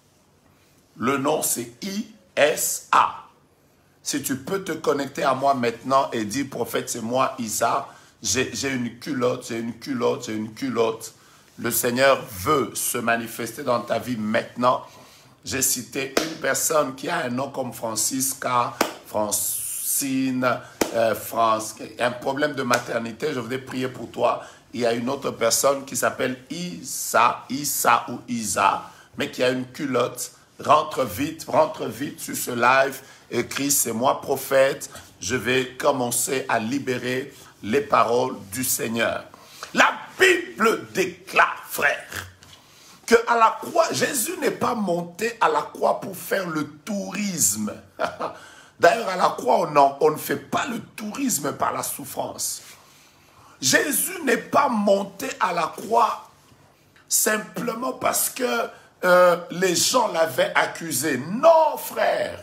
Le nom, c'est I S A. Si tu peux te connecter à moi maintenant et dire, prophète, c'est moi, Isa. J'ai une culotte, j'ai une culotte, j'ai une culotte. Le Seigneur veut se manifester dans ta vie maintenant. J'ai cité une personne qui a un nom comme Francisca, Francine, euh, France, un problème de maternité. Je voudrais prier pour toi. Il y a une autre personne qui s'appelle Issa, Issa ou Isa, mais qui a une culotte. Rentre vite, rentre vite sur ce live. Écris, c'est moi prophète. Je vais commencer à libérer les paroles du Seigneur. La Bible déclare, frère, que à la croix, Jésus n'est pas monté à la croix pour faire le tourisme. D'ailleurs, à la croix, on, en, on ne fait pas le tourisme par la souffrance. Jésus n'est pas monté à la croix simplement parce que euh, les gens l'avaient accusé. Non, frère.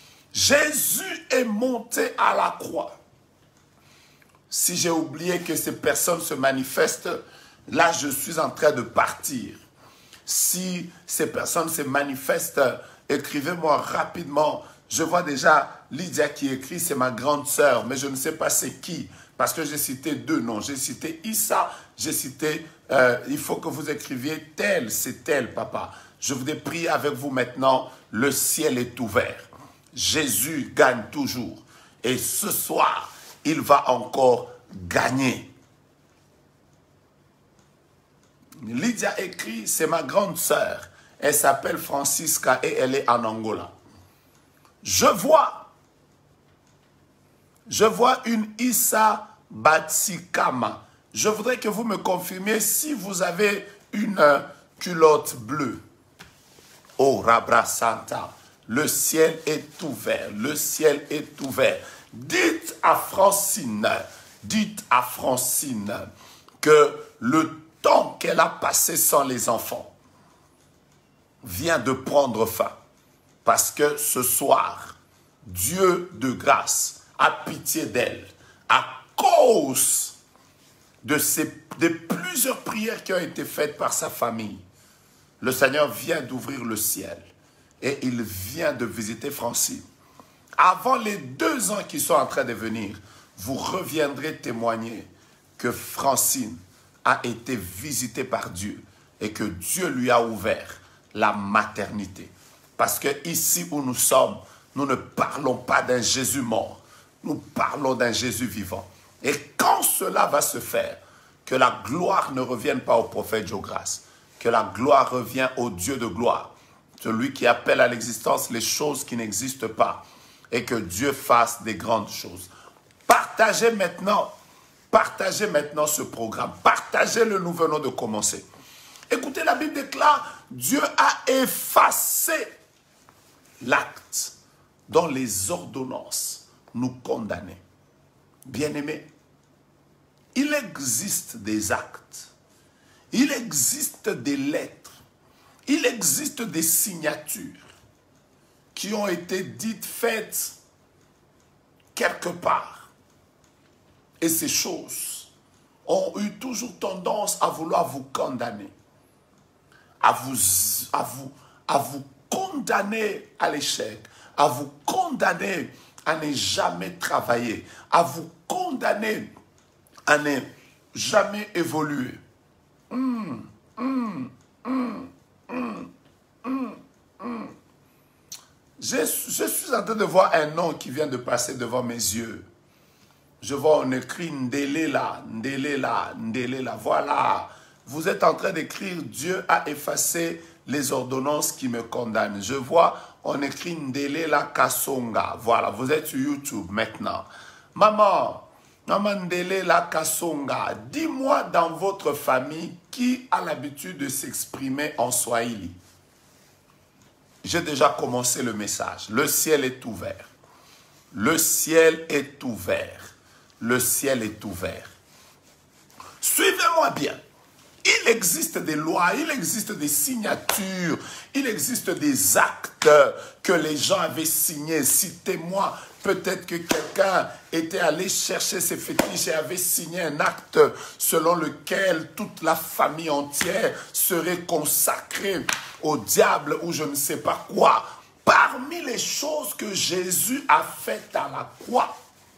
Jésus est monté à la croix. Si j'ai oublié que ces personnes se manifestent, là, je suis en train de partir. Si ces personnes se manifestent, écrivez-moi rapidement. Je vois déjà Lydia qui écrit, c'est ma grande sœur, mais je ne sais pas c'est qui, parce que j'ai cité deux noms. J'ai cité Issa, j'ai cité, euh, il faut que vous écriviez tel, c'est tel, papa. Je voudrais prier avec vous maintenant, le ciel est ouvert. Jésus gagne toujours. Et ce soir, il va encore gagner. Lydia écrit, c'est ma grande sœur. Elle s'appelle Francisca et elle est en Angola. Je vois, je vois une Issa Batsikama. Je voudrais que vous me confirmiez si vous avez une culotte bleue. Oh, Rabra Santa. Le ciel est ouvert. Le ciel est ouvert. Dites à Francine, dites à Francine que le temps qu'elle a passé sans les enfants vient de prendre fin. Parce que ce soir, Dieu de grâce a pitié d'elle à cause de, ces, de plusieurs prières qui ont été faites par sa famille. Le Seigneur vient d'ouvrir le ciel et il vient de visiter Francine. Avant les deux ans qui sont en train de venir, vous reviendrez témoigner que Francine a été visitée par Dieu et que Dieu lui a ouvert la maternité. Parce que ici où nous sommes, nous ne parlons pas d'un Jésus mort, nous parlons d'un Jésus vivant. Et quand cela va se faire, que la gloire ne revienne pas au prophète Jogras, que la gloire revienne au Dieu de gloire, celui qui appelle à l'existence les choses qui n'existent pas, et que Dieu fasse des grandes choses. Partagez maintenant, partagez maintenant ce programme, partagez-le, nous venons de commencer. Écoutez, la Bible déclare, Dieu a effacé l'acte dont les ordonnances nous condamnaient. Bien-aimés, il existe des actes, il existe des lettres, il existe des signatures qui ont été dites, faites quelque part. Et ces choses ont eu toujours tendance à vouloir vous condamner, à vous, à vous, à vous condamner à l'échec, à vous condamner à ne jamais travailler, à vous condamner à ne jamais évoluer. Hum, hum, hum, hum, hum, hum. Je, je suis en train de voir un nom qui vient de passer devant mes yeux. Je vois on écrit Ndélé là, Ndélé là, Ndélé là. Voilà, vous êtes en train d'écrire Dieu a effacé les ordonnances qui me condamnent. Je vois on écrit Ndélé là Kasonga. Voilà, vous êtes sur YouTube maintenant. Maman, maman Ndélé là Kasonga, dis-moi dans votre famille qui a l'habitude de s'exprimer en Swahili. J'ai déjà commencé le message. Le ciel est ouvert. Le ciel est ouvert. Le ciel est ouvert. Suivez-moi bien. Il existe des lois, il existe des signatures, il existe des actes que les gens avaient signés. Citez-moi, peut-être que quelqu'un était allé chercher ses fétiches et avait signé un acte selon lequel toute la famille entière serait consacrée au diable ou je ne sais pas quoi. Parmi les choses que Jésus a faites à la croix,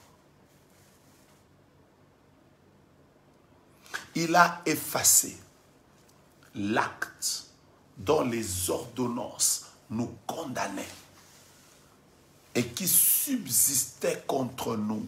il a effacé l'acte dont les ordonnances nous condamnaient et qui subsistait contre nous.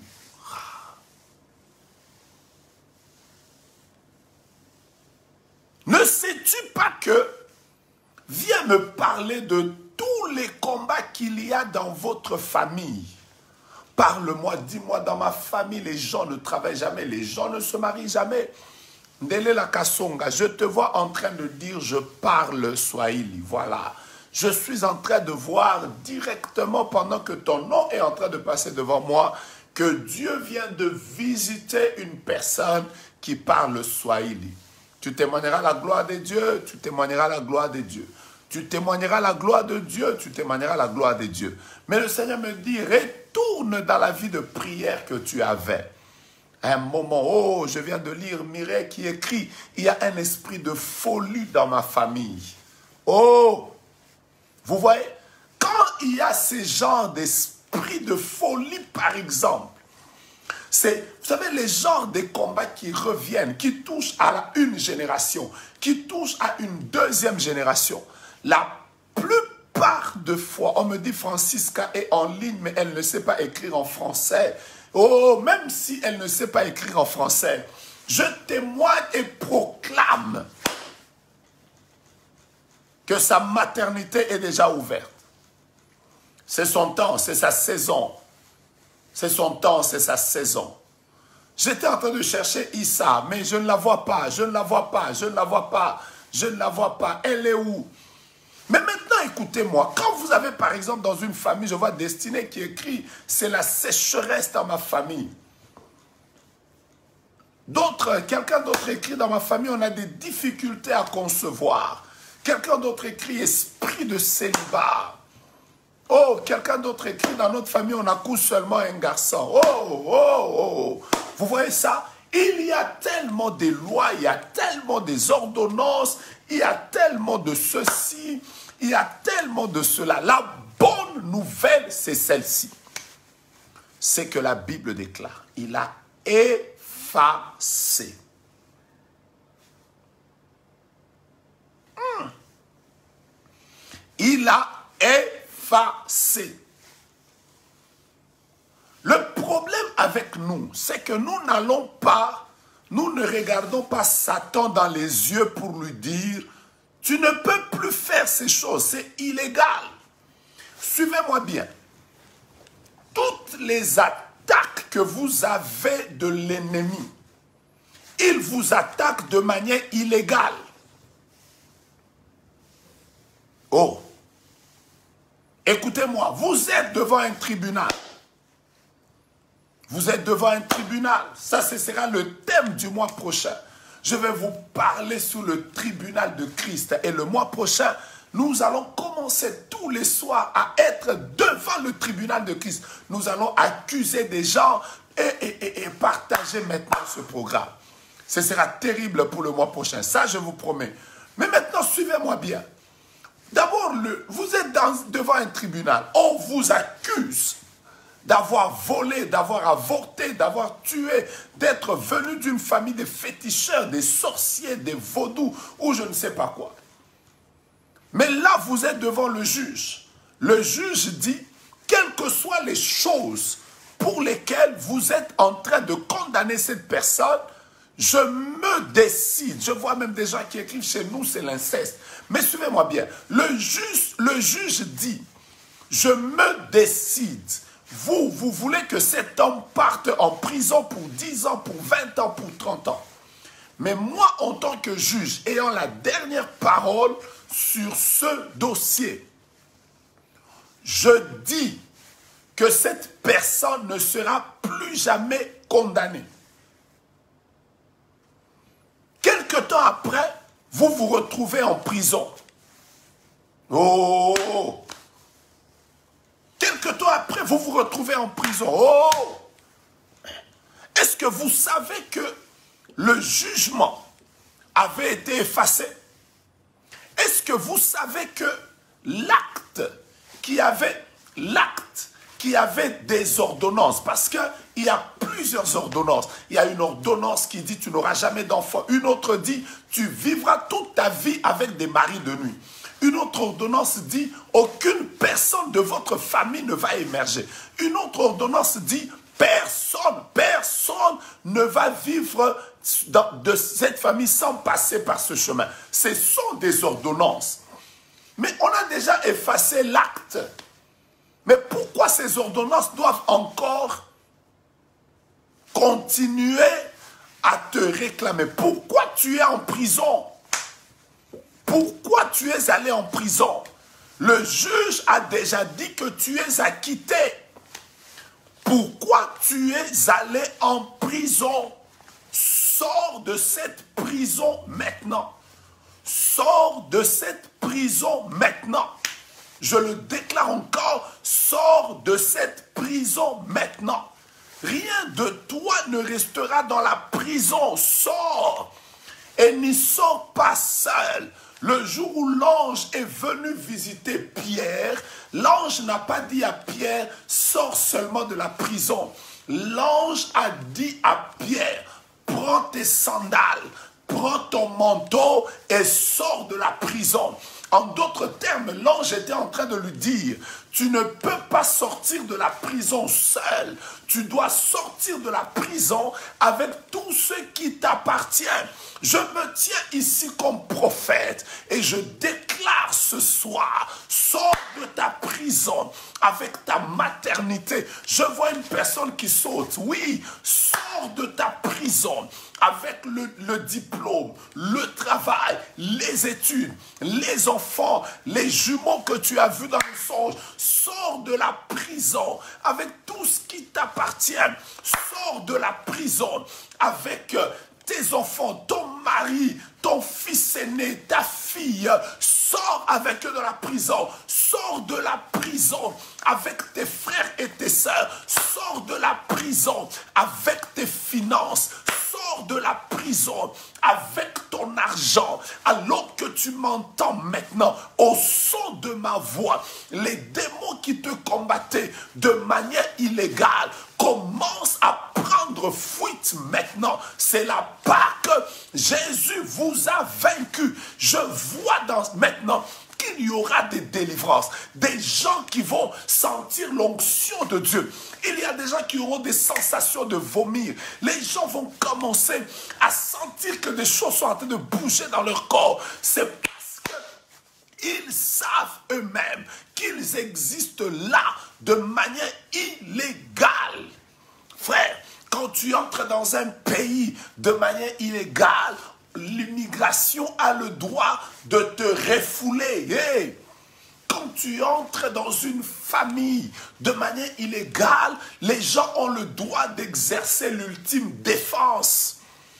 Ne sais-tu pas que, viens me parler de tous les combats qu'il y a dans votre famille. Parle-moi, dis-moi, dans ma famille, les gens ne travaillent jamais, les gens ne se marient jamais. Ndélé la Kasonga, je te vois en train de dire, je parle Swahili, voilà. Je suis en train de voir directement pendant que ton nom est en train de passer devant moi, que Dieu vient de visiter une personne qui parle Swahili. Tu témoigneras la gloire de Dieu, tu témoigneras la gloire de Dieu. Tu témoigneras la gloire de Dieu, tu témoigneras la gloire de Dieu. Mais le Seigneur me dit, retourne dans la vie de prière que tu avais. À un moment, oh, je viens de lire Mireille qui écrit, il y a un esprit de folie dans ma famille. Oh, vous voyez, quand il y a ce genre d'esprit de folie, par exemple, c'est, vous savez, les genres de combats qui reviennent, qui touchent à la une génération, qui touchent à une deuxième génération. La plupart de fois, on me dit Francisca est en ligne, mais elle ne sait pas écrire en français. Oh, même si elle ne sait pas écrire en français, je témoigne et proclame que sa maternité est déjà ouverte. C'est son temps, c'est sa saison. C'est son temps, c'est sa saison. J'étais en train de chercher Issa, mais je ne la vois pas, je ne la vois pas, je ne la vois pas, je ne la vois pas. Elle est où? Mais maintenant, écoutez-moi, quand vous avez par exemple dans une famille, je vois Destinée qui écrit, c'est la sécheresse dans ma famille. D'autres, quelqu'un d'autre écrit dans ma famille, on a des difficultés à concevoir. Quelqu'un d'autre écrit esprit de célibat. Oh, quelqu'un d'autre écrit dans notre famille, on accouche seulement un garçon. Oh, oh, oh. Vous voyez ça? Il y a tellement de lois, il y a tellement des ordonnances, il y a tellement de ceci, il y a tellement de cela. La bonne nouvelle, c'est celle-ci. C'est que la Bible déclare, il a effacé. Hmm. Il a effacé. Le problème avec nous, c'est que nous n'allons pas, nous ne regardons pas Satan dans les yeux pour lui dire, tu ne peux plus faire ces choses, c'est illégal. Suivez-moi bien. Toutes les attaques que vous avez de l'ennemi, il vous attaque de manière illégale. Oh, écoutez-moi, vous êtes devant un tribunal. Vous êtes devant un tribunal. Ça, ce sera le thème du mois prochain. Je vais vous parler sur le tribunal de Christ. Et le mois prochain, nous allons commencer tous les soirs à être devant le tribunal de Christ. Nous allons accuser des gens et, et, et, et partager maintenant ce programme. Ce sera terrible pour le mois prochain. Ça, je vous promets. Mais maintenant, suivez-moi bien. D'abord, vous êtes dans, devant un tribunal. On vous accuse d'avoir volé, d'avoir avorté, d'avoir tué, d'être venu d'une famille de féticheurs, des sorciers, des vaudous, ou je ne sais pas quoi. Mais là, vous êtes devant le juge. Le juge dit, quelles que soient les choses pour lesquelles vous êtes en train de condamner cette personne, je me décide. Je vois même des gens qui écrivent chez nous, c'est l'inceste. Mais suivez-moi bien. Le juge, le juge dit, je me décide. Vous, vous voulez que cet homme parte en prison pour dix ans, pour vingt ans, pour trente ans. Mais moi, en tant que juge, ayant la dernière parole sur ce dossier, je dis que cette personne ne sera plus jamais condamnée. Quelque temps après, vous vous retrouvez en prison. Oh! Quelque temps après, vous vous retrouvez en prison. Oh! Est-ce que vous savez que le jugement avait été effacé? Est-ce que vous savez que l'acte qui avait, l'acte qui avait des ordonnances, parce qu'il y a plusieurs ordonnances. Il y a une ordonnance qui dit tu n'auras jamais d'enfant. Une autre dit tu vivras toute ta vie avec des maris de nuit. Une autre ordonnance dit aucune personne de votre famille ne va émerger. Une autre ordonnance dit personne, personne ne va vivre dans, de cette famille sans passer par ce chemin. Ce sont des ordonnances. Mais on a déjà effacé l'acte. Mais pourquoi ces ordonnances doivent encore continuer à te réclamer? Pourquoi tu es en prison? Pourquoi tu es allé en prison? Le juge a déjà dit que tu es acquitté. Pourquoi tu es allé en prison? Sors de cette prison maintenant. Sors de cette prison maintenant. Je le déclare encore, sors de cette prison maintenant. Rien de toi ne restera dans la prison. Sors. Et n'y sors pas seul. Le jour où l'ange est venu visiter Pierre, l'ange n'a pas dit à Pierre, sors seulement de la prison. L'ange a dit à Pierre, prends tes sandales, prends ton manteau et sors de la prison. En d'autres termes, l'ange était en train de lui dire, tu ne peux pas sortir de la prison seul. Tu dois sortir de la prison avec tout ce qui t'appartient. Je me tiens ici comme prophète et je déclare ce soir. Sors de ta prison avec ta maternité. Je vois une personne qui saute. Oui, sors de ta prison avec le, le diplôme, le travail, les études, les enfants, les jumeaux que tu as vus dans le songe. Sors de la prison avec tout ce qui t'appartient. Sors de la prison avec tes enfants, ton mari, ton fils aîné, ta fille. Sors avec eux de la prison. Sors de la prison avec tes frères et tes sœurs. Sors de la prison avec tes finances. Sors de la prison avec ton argent. Alors que tu m'entends maintenant au son de ma voix, les démons qui te combattaient de manière illégale commencent à prendre fuite maintenant. C'est la Pâque. Jésus vous a vaincu. Je vois dans, maintenant qu'il y aura des délivrances, des gens qui vont sentir l'onction de Dieu. Il y a des gens qui auront des sensations de vomir. Les gens vont commencer à sentir que des choses sont en train de bouger dans leur corps. C'est parce qu'ils savent eux-mêmes qu'ils existent là de manière illégale. Frère, quand tu entres dans un pays de manière illégale, l'immigration a le droit de te refouler. Hey! Quand tu entres dans une famille de manière illégale, les gens ont le droit d'exercer l'ultime défense.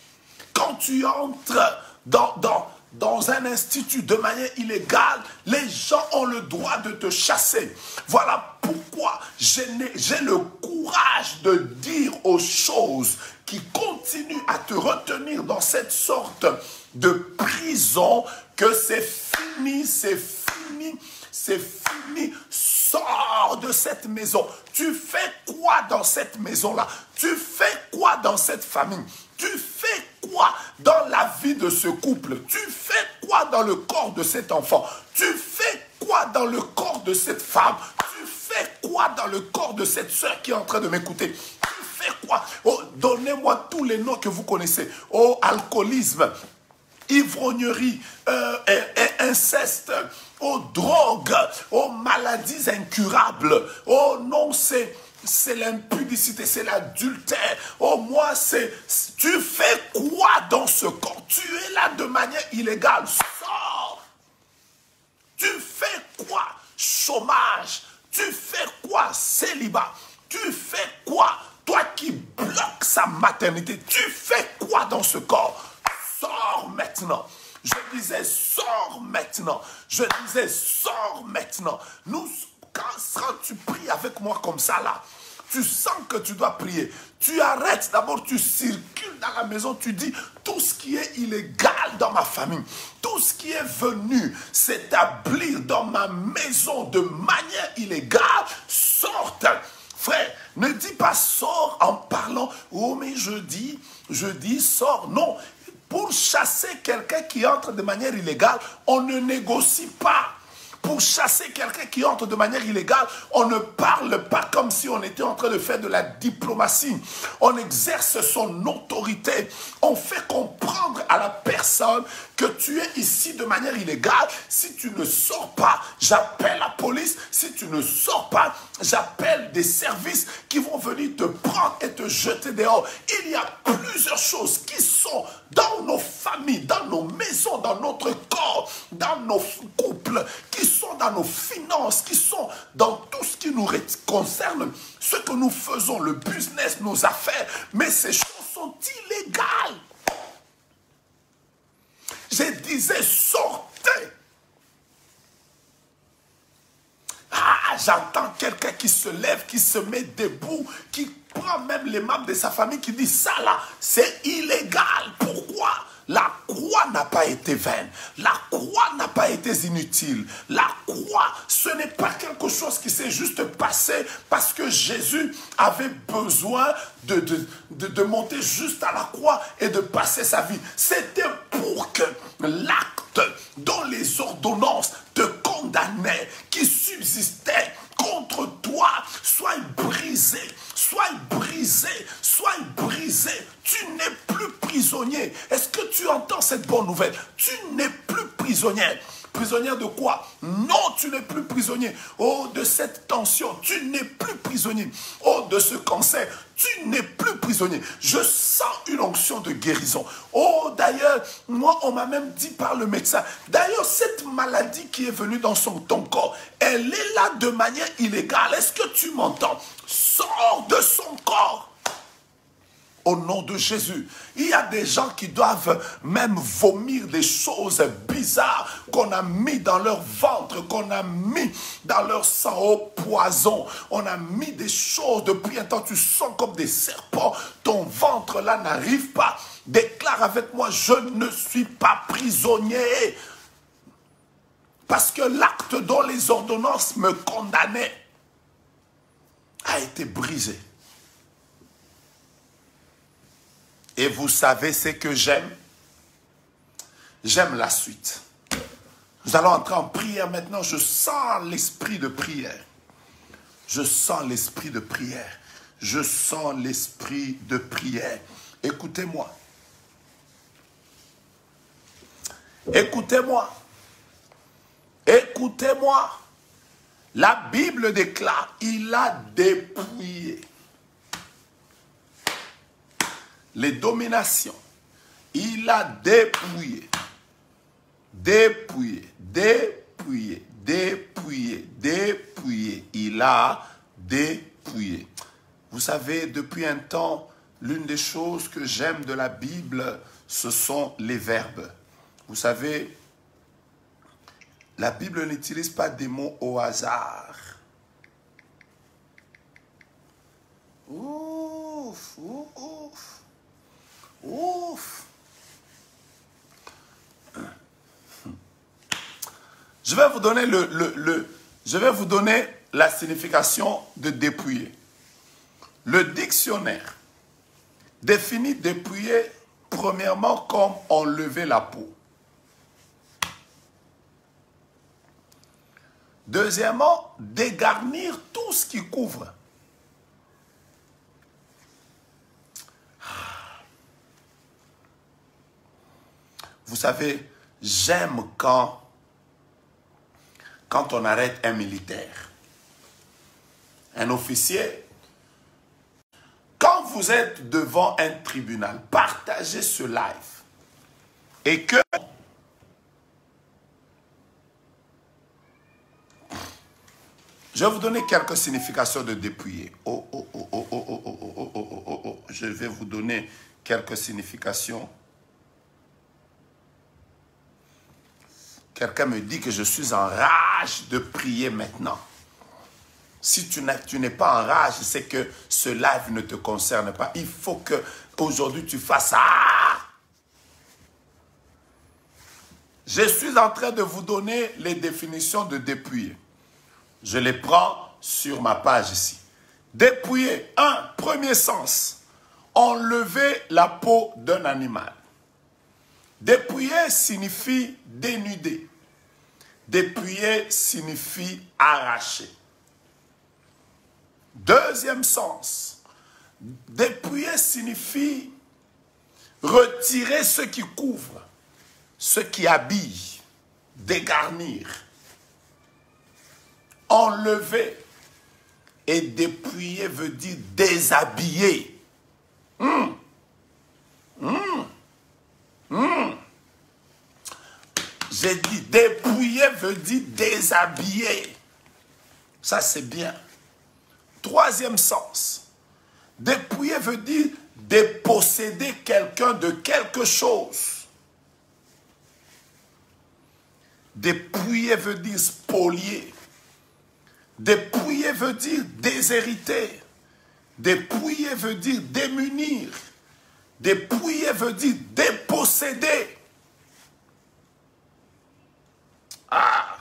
Quand tu entres dans, dans, dans un institut de manière illégale, les gens ont le droit de te chasser. Voilà pourquoi j'ai le courage de dire aux choses qui continuent à te retenir dans cette sorte de prison que c'est fini, c'est fini, c'est fini. Sors de cette maison. Tu fais quoi dans cette maison-là? Tu fais quoi dans cette famille? Tu fais quoi dans la vie de ce couple? Tu fais quoi dans le corps de cet enfant? Tu fais quoi dans le corps de cette femme? Tu fais quoi dans le corps de cette soeur qui est en train de m'écouter? Tu fais quoi? Oh, donnez-moi tous les noms que vous connaissez. Oh, alcoolisme, ivrognerie, euh, et, et inceste, aux drogues, aux maladies incurables. Oh non, c'est c'est l'impudicité, c'est l'adultère. Oh moi, c'est... Tu fais quoi dans ce corps? Tu es là de manière illégale. Sors. Tu fais quoi? Chômage. Tu fais quoi? Célibat. Tu fais quoi? Toi qui bloques sa maternité, tu fais quoi dans ce corps? Sors maintenant. Je disais, sors maintenant. Je disais, sors maintenant. Nous, quand, quand tu pries avec moi comme ça, là, tu sens que tu dois prier. Tu arrêtes, d'abord tu circules dans la maison, tu dis, tout ce qui est illégal dans ma famille, tout ce qui est venu s'établir dans ma maison de manière illégale, sorte. Frère, ne dis pas sors en parlant, oh mais je dis, je dis sors. Non. Pour chasser quelqu'un qui entre de manière illégale, on ne négocie pas. Pour chasser quelqu'un qui entre de manière illégale, on ne parle pas comme si on était en train de faire de la diplomatie. On exerce son autorité. On fait comprendre à la personne que tu es ici de manière illégale. Si tu ne sors pas, j'appelle la police. Si tu ne sors pas, j'appelle des services qui vont venir te prendre et te jeter dehors. Il y a plusieurs choses qui sont dans nos familles, dans nos maisons, dans notre corps, dans nos couples, qui sont dans nos finances, qui sont dans tout ce qui nous concerne, ce que nous faisons, le business, nos affaires. Mais ces choses sont illégales. Je disais, sortez. Ah, j'entends quelqu'un qui se lève, qui se met debout, qui prend même les membres de sa famille, qui dit ça là, c'est illégal. Pourquoi? La croix n'a pas été vaine. La croix n'a pas été inutile. La croix, ce n'est pas quelque chose qui s'est juste passé parce que Jésus avait besoin de, de, de, de monter juste à la croix et de passer sa vie. C'était pour que l'acte dont les ordonnances te condamnaient, qui subsistait contre toi, soit brisé, soit brisé, soit brisé. Tu n'es plus prisonnier. Est-ce que tu entends cette bonne nouvelle? Tu n'es plus prisonnier. prisonnière de quoi? Non, tu n'es plus prisonnier. Oh, de cette tension, tu n'es plus prisonnier. Oh, de ce cancer, tu n'es plus prisonnier. Je sens une onction de guérison. Oh, d'ailleurs, moi, on m'a même dit par le médecin, d'ailleurs, cette maladie qui est venue dans son, ton corps, elle est là de manière illégale. Est-ce que tu m'entends? Sors de son corps. Au nom de Jésus, il y a des gens qui doivent même vomir des choses bizarres qu'on a mis dans leur ventre, qu'on a mis dans leur sang au poison. On a mis des choses depuis un temps, tu sens comme des serpents. Ton ventre là n'arrive pas. Déclare avec moi, je ne suis pas prisonnier. Parce que l'acte dont les ordonnances me condamnaient a été brisé. Et vous savez ce que j'aime? J'aime la suite. Nous allons entrer en prière maintenant. Je sens l'esprit de prière. Je sens l'esprit de prière. Je sens l'esprit de prière. Écoutez-moi. Écoutez-moi. Écoutez-moi. La Bible déclare, il a dépouillé les dominations. Il a dépouillé, dépouillé, dépouillé, dépouillé, dépouillé. Il a dépouillé. Vous savez, depuis un temps, l'une des choses que j'aime de la Bible, ce sont les verbes. Vous savez, la Bible n'utilise pas des mots au hasard. Ouf, ouf, ouf. Ouf. Je vais vous donner le, le, le, je vais vous donner la signification de dépouiller. Le dictionnaire définit dépouiller premièrement comme enlever la peau. Deuxièmement, dégarnir tout ce qui couvre. Vous savez, j'aime quand, quand on arrête un militaire, un officier. Quand vous êtes devant un tribunal, partagez ce live et que je vais vous donner quelques significations de dépouiller. Oh, oh, oh, oh, oh, oh, oh, oh, oh, oh, oh, oh. Je vais vous donner quelques significations. Quelqu'un me dit que je suis en rage de prier maintenant. Si tu n'es pas en rage, c'est que ce live ne te concerne pas. Il faut que aujourd'hui tu fasses ça. Je suis en train de vous donner les définitions de dépouiller. Je les prends sur ma page ici. Dépouiller, un, premier sens, enlever la peau d'un animal. Dépouiller signifie dénuder. Dépouiller signifie arracher. Deuxième sens, dépouiller signifie retirer ce qui couvre, ce qui habille, dégarnir, enlever. Et dépouiller veut dire déshabiller. Hum. Hum. Hum. J'ai dit dépouiller veut dire déshabiller. Ça c'est bien. Troisième sens. Dépouiller veut dire déposséder quelqu'un de quelque chose. Dépouiller veut dire spolier. Dépouiller veut dire déshériter. Dépouiller veut dire démunir. Dépouiller veut dire déposséder. Ah!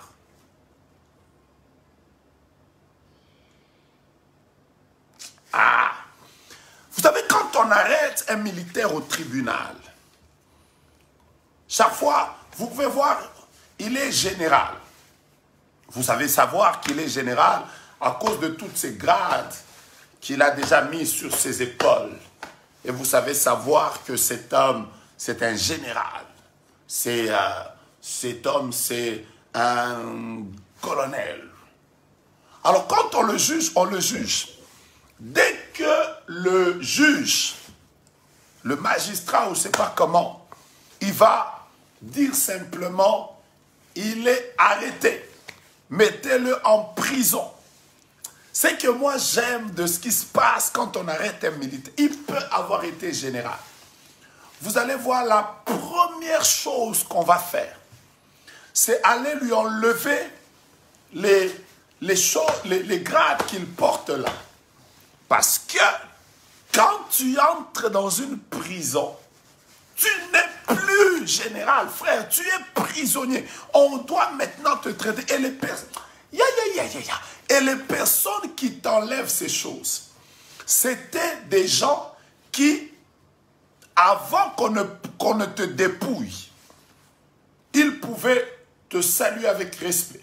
Ah! Vous savez, quand on arrête un militaire au tribunal, chaque fois, vous pouvez voir, il est général. Vous savez savoir qu'il est général à cause de tous ces grades qu'il a déjà mis sur ses épaules. Et vous savez savoir que cet homme, c'est un général. C'est, euh, cet homme, c'est un colonel. Alors quand on le juge, on le juge. Dès que le juge, le magistrat ou je ne sais pas comment, il va dire simplement, il est arrêté. Mettez-le en prison. C'est que moi j'aime de ce qui se passe quand on arrête un militaire. Il peut avoir été général. Vous allez voir la première chose qu'on va faire, c'est aller lui enlever les, les, choses, les, les grades qu'il porte là. Parce que quand tu entres dans une prison, tu n'es plus général, frère, tu es prisonnier. On doit maintenant te traiter. Et les personnes, ya, ya, ya, ya, ya. Et les personnes qui t'enlèvent ces choses, c'était des gens qui, avant qu'on ne, qu'on ne te dépouille, ils pouvaient te saluer avec respect.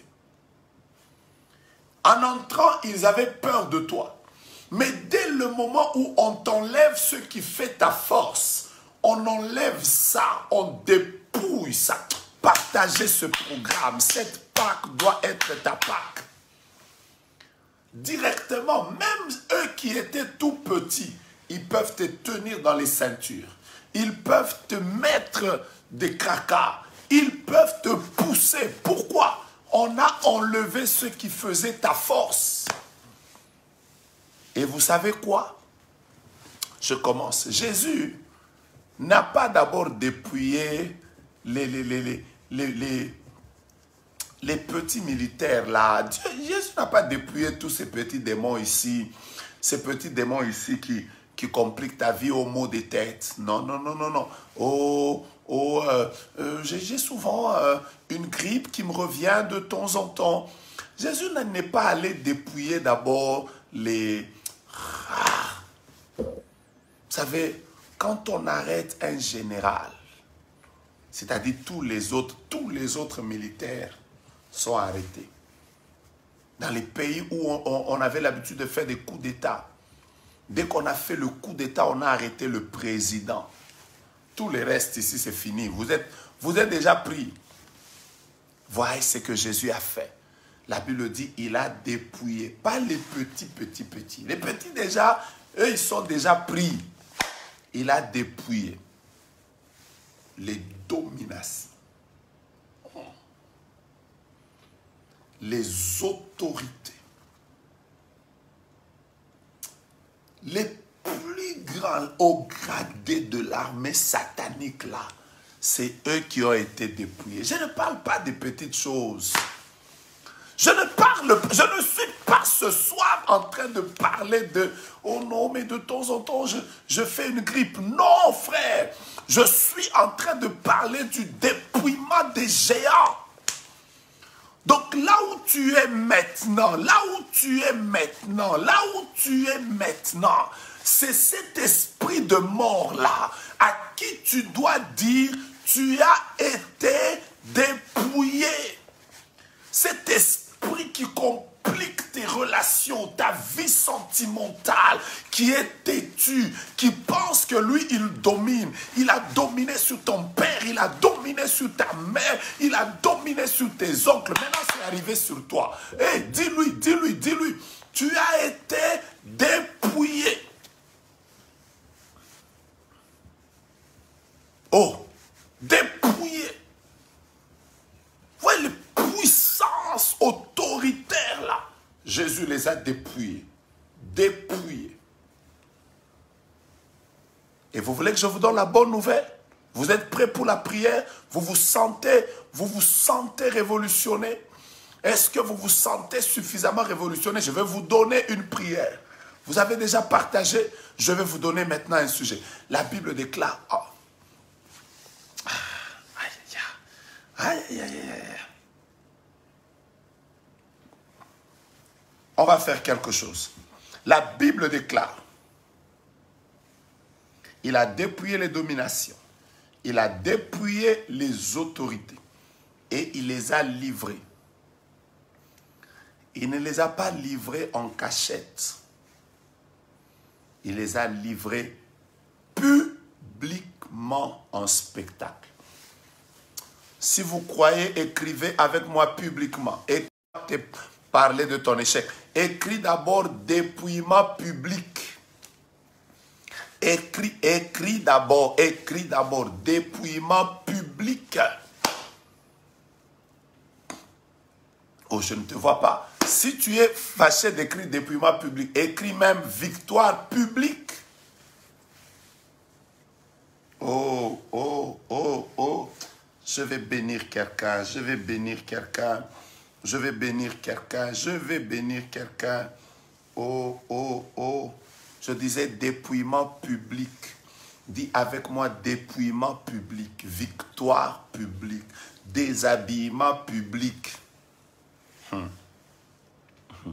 En entrant, ils avaient peur de toi. Mais dès le moment où on t'enlève ce qui fait ta force, on enlève ça, on dépouille ça. Partagez ce programme. Cette Pâque doit être ta Pâque. Directement, même eux qui étaient tout petits, ils peuvent te tenir dans les ceintures. Ils peuvent te mettre des cracas. Ils peuvent te pousser. Pourquoi? On a enlevé ce qui faisait ta force. Et vous savez quoi? Je commence. Jésus n'a pas d'abord dépouillé les, les, les, les, les, les, les petits militaires là. Dieu, Jésus n'a pas dépouillé tous ces petits démons ici. Ces petits démons ici qui, qui compliquent ta vie au mot des têtes. Non, non, non, non, non. Oh, oh, euh, euh, j'ai souvent euh, une grippe qui me revient de temps en temps. Jésus n'est pas allé dépouiller d'abord les... Vous savez, quand on arrête un général, c'est-à-dire tous les autres, tous les autres militaires sont arrêtés. Dans les pays où on, on, on avait l'habitude de faire des coups d'État, dès qu'on a fait le coup d'État, on a arrêté le président. Tout le reste ici, c'est fini. Vous êtes, vous êtes déjà pris. Voyez ce que Jésus a fait. La Bible dit, il a dépouillé. Pas les petits, petits, petits. Les petits déjà, eux, ils sont déjà pris. Il a dépouillé les dominations, les autorités, les plus grands hauts gradés de l'armée satanique là, c'est eux qui ont été dépouillés. Je ne parle pas des petites choses. Je ne parle, je ne suis pas ce soir en train de parler de « Oh non, mais de temps en temps, je, je fais une grippe. » Non, frère, je suis en train de parler du dépouillement des géants. Donc là où tu es maintenant, là où tu es maintenant, là où tu es maintenant, c'est cet esprit de mort-là à qui tu dois dire « Tu as été dépouillé. » Cet esprit qui complique tes relations, ta vie sentimentale, qui est têtu, qui pense que lui, il domine. Il a dominé sur ton père, il a dominé sur ta mère, il a dominé sur tes oncles. Maintenant, c'est arrivé sur toi. Hé, hey, dis-lui, dis-lui, dis-lui, tu as été dépouillé. Oh, dépouillé. Voyez les puissances autoritaires là. Jésus les a dépouillés. Dépouillés. Et vous voulez que je vous donne la bonne nouvelle? Vous êtes prêts pour la prière? Vous vous sentez, vous vous sentez révolutionné? Est-ce que vous vous sentez suffisamment révolutionné? Je vais vous donner une prière. Vous avez déjà partagé? Je vais vous donner maintenant un sujet. La Bible déclare... Oh. Aïe, aïe, aïe, aïe. On va faire quelque chose. La Bible déclare, il a dépouillé les dominations, il a dépouillé les autorités et il les a livrées. Il ne les a pas livrées en cachette. Il les a livrées publiquement en spectacle. Si vous croyez, écrivez avec moi publiquement. Et parler de ton échec. Écris d'abord dépouillement public. Écris, écris d'abord, écris d'abord dépouillement public. Oh, je ne te vois pas. Si tu es fâché d'écrire dépouillement public, écris même victoire publique. Oh, oh, oh, oh. Je vais bénir quelqu'un, je vais bénir quelqu'un, je vais bénir quelqu'un, je vais bénir quelqu'un. Oh, oh, oh. Je disais dépouillement public. Dis avec moi dépouillement public, victoire publique, déshabillement public. Hum. Hum.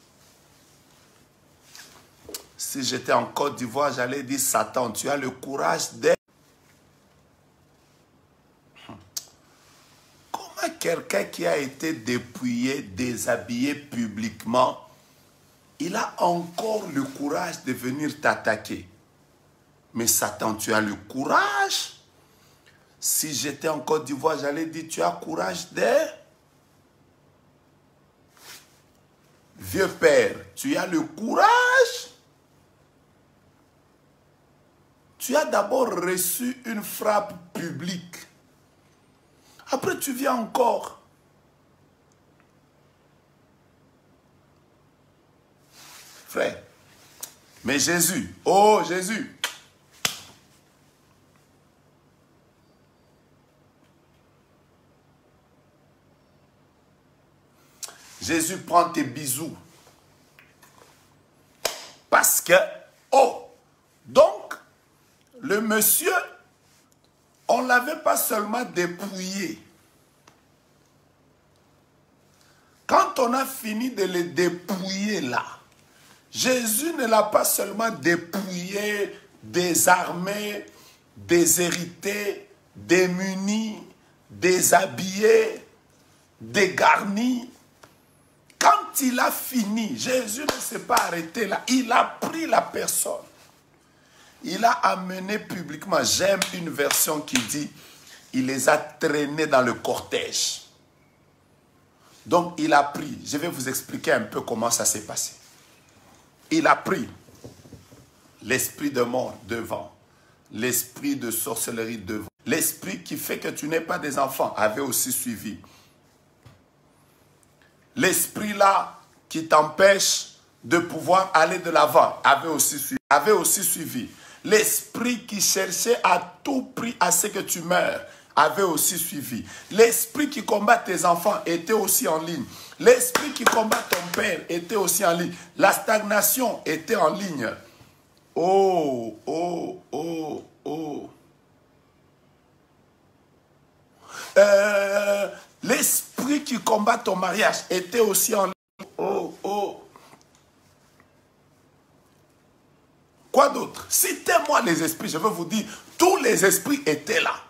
Si j'étais en Côte d'Ivoire, j'allais dire Satan, tu as le courage d'être. Comment quelqu'un qui a été dépouillé, déshabillé publiquement, il a encore le courage de venir t'attaquer? Mais Satan, tu as le courage. Si j'étais en Côte d'Ivoire, j'allais dire, tu as courage d'être. Vieux père, tu as le courage. Tu as d'abord reçu une frappe publique. Après, tu viens encore. Frère, mais Jésus, oh Jésus, Jésus prend tes bisous. Parce que, oh, donc, le monsieur, on ne l'avait pas seulement dépouillé. Quand on a fini de le dépouiller là, Jésus ne l'a pas seulement dépouillé, désarmé, déshérité, démuni, déshabillé, dégarni. Quand il a fini, Jésus ne s'est pas arrêté là. Il a pris la personne. Il a amené publiquement. J'aime une version qui dit, il les a traînés dans le cortège. Donc il a pris, je vais vous expliquer un peu comment ça s'est passé. Il a pris l'esprit de mort devant, l'esprit de sorcellerie devant. L'esprit qui fait que tu n'es pas des enfants avait aussi suivi. L'esprit là qui t'empêche de pouvoir aller de l'avant avait aussi suivi. Avait aussi suivi. L'esprit qui cherchait à tout prix à ce que tu meurs avait aussi suivi. L'esprit qui combat tes enfants était aussi en ligne. L'esprit qui combat ton père était aussi en ligne. La stagnation était en ligne. Oh, oh, oh, oh. Euh, L'esprit qui combat ton mariage était aussi en ligne. Oh, oh. Quoi d'autre? Citez-moi les esprits. Je veux vous dire, tous les esprits étaient là.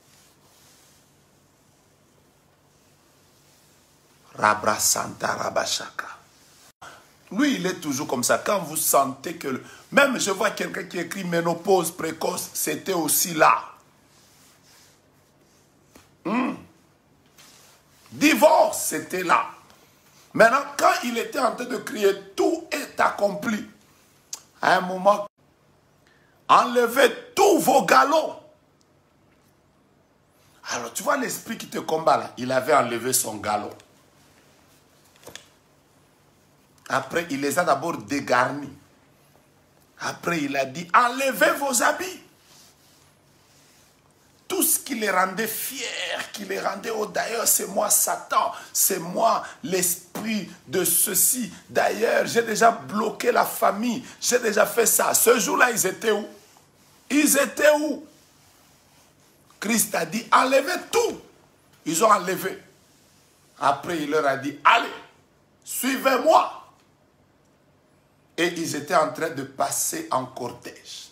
Rabra Santa Rabashaka. Lui, il est toujours comme ça. Quand vous sentez que... Le... Même je vois quelqu'un qui écrit ménopause précoce, c'était aussi là. Hmm. Divorce, c'était là. Maintenant, quand il était en train de crier, tout est accompli. À un moment, enlevez tous vos galops. Alors, tu vois l'esprit qui te combat là, il avait enlevé son galop. Après, il les a d'abord dégarnis. Après, il a dit, enlevez vos habits. Tout ce qui les rendait fiers, qui les rendait, oh d'ailleurs, c'est moi Satan, c'est moi l'esprit de ceci. D'ailleurs, j'ai déjà bloqué la famille, j'ai déjà fait ça. Ce jour-là, ils étaient où? Ils étaient où? Christ a dit, enlevez tout. Ils ont enlevé. Après, il leur a dit, allez, suivez-moi. Et ils étaient en train de passer en cortège.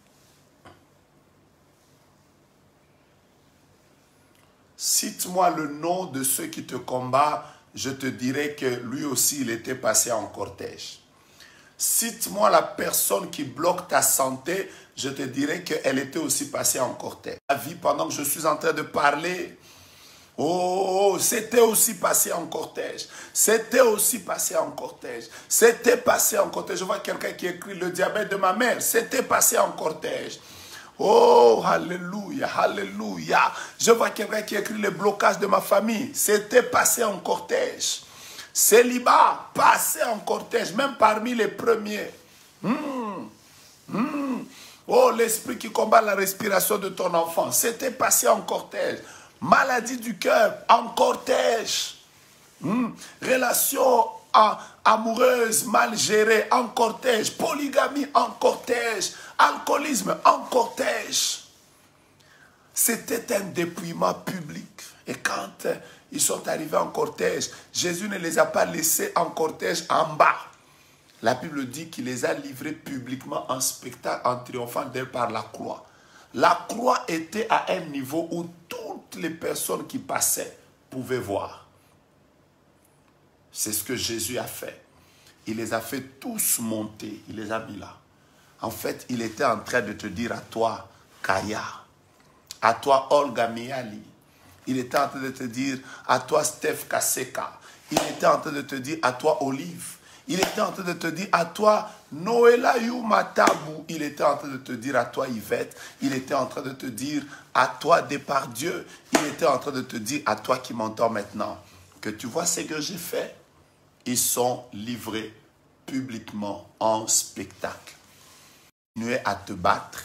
Cite-moi le nom de ceux qui te combattent, je te dirai que lui aussi, il était passé en cortège. Cite-moi la personne qui bloque ta santé, je te dirai qu'elle était aussi passée en cortège. La vie, pendant que je suis en train de parler, Oh, c'était aussi passé en cortège. C'était aussi passé en cortège. C'était passé en cortège. Je vois quelqu'un qui écrit le diabète de ma mère. C'était passé en cortège. Oh, alléluia, alléluia. Je vois quelqu'un qui écrit le blocage de ma famille. C'était passé en cortège. Célibat, passé en cortège, même parmi les premiers. Mmh. Mmh. Oh, l'esprit qui combat la respiration de ton enfant. C'était passé en cortège. Maladie du cœur, en cortège. Mmh. Relation amoureuse mal gérée, en cortège. Polygamie, en cortège. Alcoolisme, en cortège. C'était un dépouillement public. Et quand ils sont arrivés en cortège, Jésus ne les a pas laissés en cortège en bas. La Bible dit qu'il les a livrés publiquement en spectacle, en triomphant d'eux par la croix. La croix était à un niveau où toutes les personnes qui passaient pouvaient voir. C'est ce que Jésus a fait. Il les a fait tous monter. Il les a mis là. En fait, il était en train de te dire à toi, Kaya, à toi, Olga Miali. Il était en train de te dire à toi, Steph Kaseka. Il était en train de te dire à toi, Olive. Il était en train de te dire à toi, Noéla Matabu. Il était en train de te dire à toi, Yvette. Il était en train de te dire à toi, Depardieu. Il était en train de te dire à toi qui m'entends maintenant, que tu vois ce que j'ai fait. Ils sont livrés publiquement en spectacle. Continuez à te battre.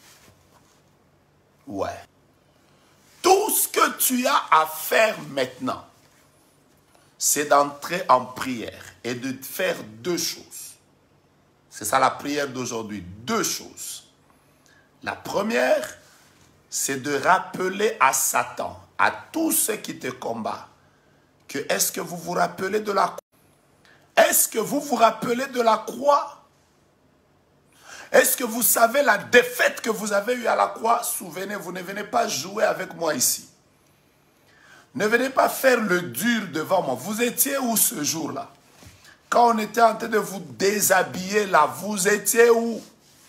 Ouais. Tout ce que tu as à faire maintenant, c'est d'entrer en prière et de faire deux choses. C'est ça la prière d'aujourd'hui. Deux choses. La première, c'est de rappeler à Satan, à tous ceux qui te combattent, que est-ce que vous vous rappelez de la croix? Est-ce que vous vous rappelez de la croix? Est-ce que vous savez la défaite que vous avez eue à la croix? Souvenez-vous, ne venez pas jouer avec moi ici. Ne venez pas faire le dur devant moi. Vous étiez où ce jour-là? Quand on était en train de vous déshabiller là, vous étiez où?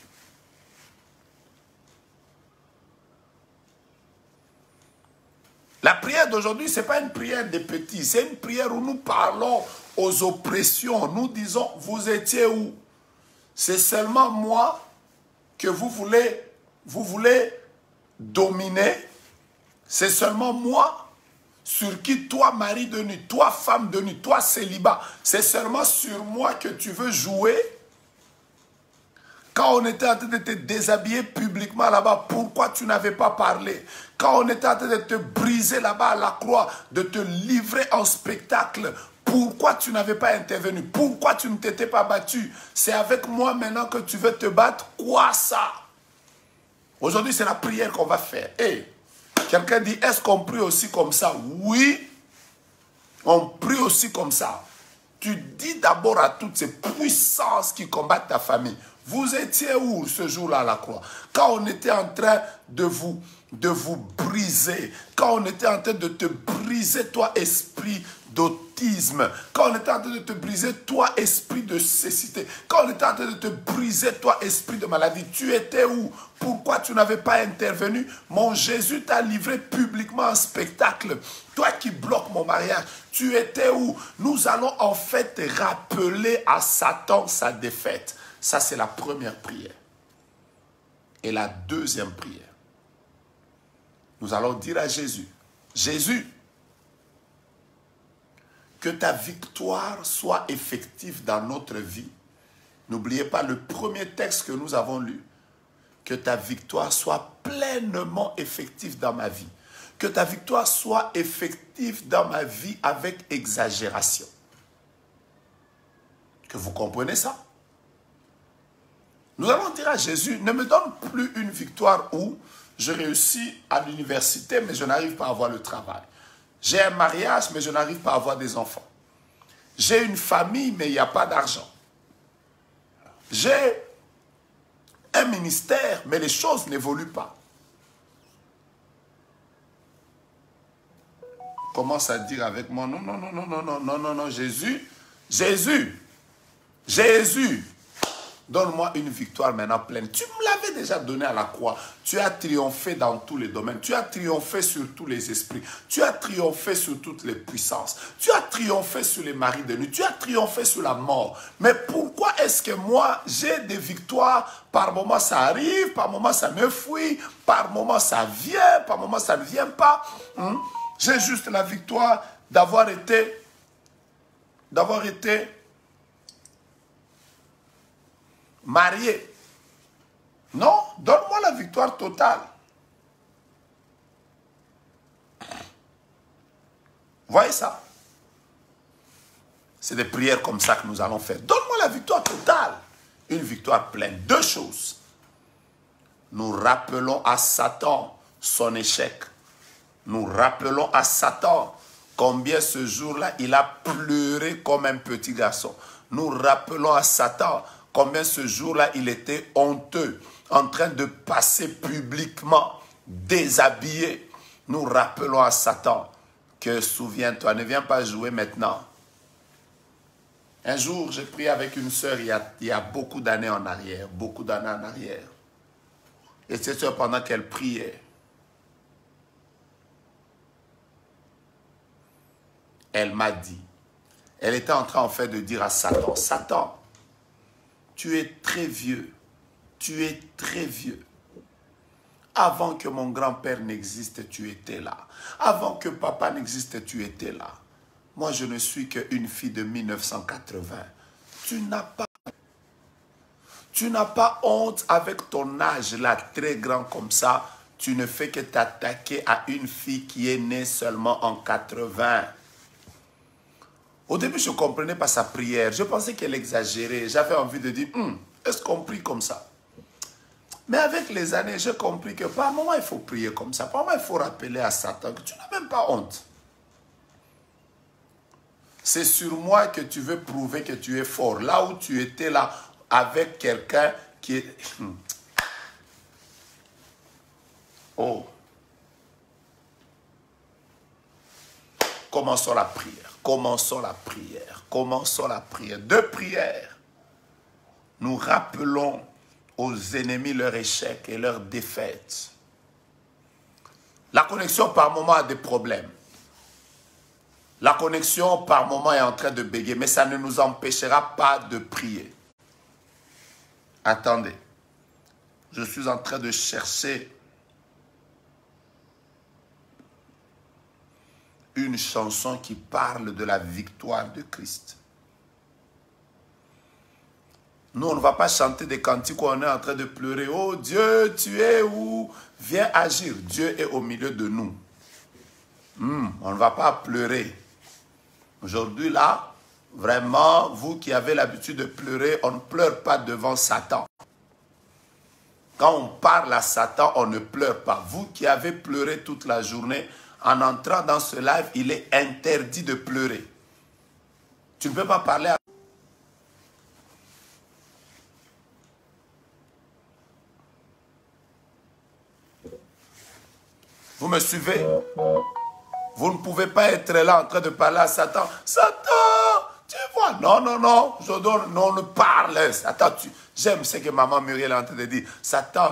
La prière d'aujourd'hui, ce n'est pas une prière des petits. C'est une prière où nous parlons aux oppressions. Nous disons, vous étiez où? C'est seulement moi que vous voulez, vous voulez dominer. C'est seulement moi sur qui toi, mari de nuit, toi, femme de nuit, toi, célibat. C'est seulement sur moi que tu veux jouer. Quand on était en train de te déshabiller publiquement là-bas, pourquoi tu n'avais pas parlé? Quand on était en train de te briser là-bas à la croix, de te livrer en spectacle, pourquoi tu n'avais pas intervenu? Pourquoi tu ne t'étais pas battu? C'est avec moi maintenant que tu veux te battre? Quoi ça? Aujourd'hui, c'est la prière qu'on va faire. Hey, quelqu'un dit, est-ce qu'on prie aussi comme ça? Oui, on prie aussi comme ça. Tu dis d'abord à toutes ces puissances qui combattent ta famille, vous étiez où ce jour-là à la croix? Quand on était en train de vous, de vous briser, quand on était en train de te briser, toi, esprit d'autisme, quand on était en train de te briser, toi, esprit de cécité, quand on était en train de te briser, toi, esprit de maladie, tu étais où? Pourquoi tu n'avais pas intervenu? Mon Jésus t'a livré publiquement un spectacle. Toi qui bloques mon mariage, tu étais où? Nous allons en fait rappeler à Satan sa défaite. Ça, c'est la première prière. Et la deuxième prière, nous allons dire à Jésus, Jésus, que ta victoire soit effective dans notre vie. N'oubliez pas le premier texte que nous avons lu. Que ta victoire soit pleinement effective dans ma vie. Que ta victoire soit effective dans ma vie avec exagération. Que vous comprenez ça? Nous allons dire à Jésus, ne me donne plus une victoire où je réussis à l'université, mais je n'arrive pas à avoir le travail. J'ai un mariage, mais je n'arrive pas à avoir des enfants. J'ai une famille, mais il n'y a pas d'argent. J'ai un ministère, mais les choses n'évoluent pas. Commence à dire avec moi, non, non, non, non, non, non, non, non, non, Jésus, Jésus, Jésus, Donne-moi une victoire maintenant pleine. Tu me l'avais déjà donné à la croix. Tu as triomphé dans tous les domaines. Tu as triomphé sur tous les esprits. Tu as triomphé sur toutes les puissances. Tu as triomphé sur les maris de nuit. Tu as triomphé sur la mort. Mais pourquoi est-ce que moi, j'ai des victoires? Par moments, ça arrive. Par moments, ça me fuit. Par moments, ça vient. Par moments, ça ne vient pas. Hmm? J'ai juste la victoire d'avoir été... d'avoir été... marié. Non, donne-moi la victoire totale. Voyez ça? C'est des prières comme ça que nous allons faire. Donne-moi la victoire totale. Une victoire pleine. Deux choses. Nous rappelons à Satan son échec. Nous rappelons à Satan combien ce jour-là, il a pleuré comme un petit garçon. Nous rappelons à Satan combien ce jour-là, il était honteux, en train de passer publiquement, déshabillé. Nous rappelons à Satan que, souviens-toi, ne viens pas jouer maintenant. Un jour, j'ai prié avec une sœur il y a, il y a beaucoup d'années en arrière, beaucoup d'années en arrière. Et cette sœur, pendant qu'elle priait, elle m'a dit, elle était en train en fait de dire à Satan, Satan, tu es très vieux, tu es très vieux. Avant que mon grand-père n'existe, tu étais là. Avant que papa n'existe, tu étais là. Moi, je ne suis qu'une fille de mille neuf cent quatre-vingts. Tu n'as pas, tu n'as pas honte avec ton âge là, très grand comme ça. Tu ne fais que t'attaquer à une fille qui est née seulement en quatre-vingts. Au début, je ne comprenais pas sa prière. Je pensais qu'elle exagérait. J'avais envie de dire, hm, est-ce qu'on prie comme ça? Mais avec les années, j'ai compris que par moment, il faut prier comme ça. Par moment, il faut rappeler à Satan que tu n'as même pas honte. C'est sur moi que tu veux prouver que tu es fort. Là où tu étais là avec quelqu'un qui est... Oh. Commençons la prière. Commençons la prière. Commençons la prière. Deux prières. Nous rappelons aux ennemis leur échec et leur défaite. La connexion par moment a des problèmes. La connexion par moment est en train de bégayer, mais ça ne nous empêchera pas de prier. Attendez. Je suis en train de chercher une chanson qui parle de la victoire de Christ. Nous, on ne va pas chanter des cantiques où on est en train de pleurer. Oh Dieu, tu es où? Viens agir. Dieu est au milieu de nous. Hmm, on ne va pas pleurer. Aujourd'hui, là, vraiment, vous qui avez l'habitude de pleurer, on ne pleure pas devant Satan. Quand on parle à Satan, on ne pleure pas. Vous qui avez pleuré toute la journée, en entrant dans ce live, il est interdit de pleurer. Tu ne peux pas parler à... Vous me suivez? Vous ne pouvez pas être là en train de parler à Satan. Satan, tu vois? Non, non, non. Je donne, non, on ne parle. Satan, tu... J'aime ce que maman Muriel est en train de dire. Satan,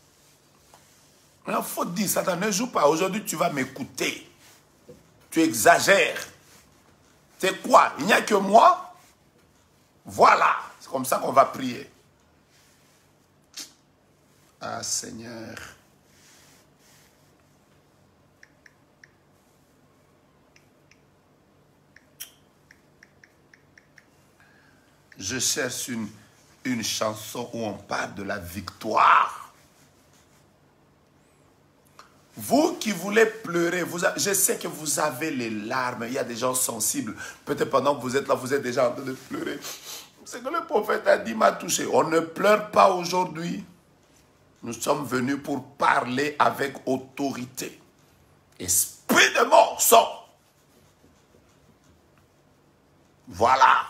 il faut dire, Satan, ne joue pas. Aujourd'hui, tu vas m'écouter. Tu exagères. C'est quoi? Il n'y a que moi? Voilà. C'est comme ça qu'on va prier. Ah, Seigneur. Je cherche une, une chanson où on parle de la victoire. Vous qui voulez pleurer, vous, je sais que vous avez les larmes. Il y a des gens sensibles. Peut-être pendant que vous êtes là, vous êtes déjà en train de pleurer. C'est que le prophète a dit, m'a touché. On ne pleure pas aujourd'hui. Nous sommes venus pour parler avec autorité. Esprit de mort, sort. Voilà.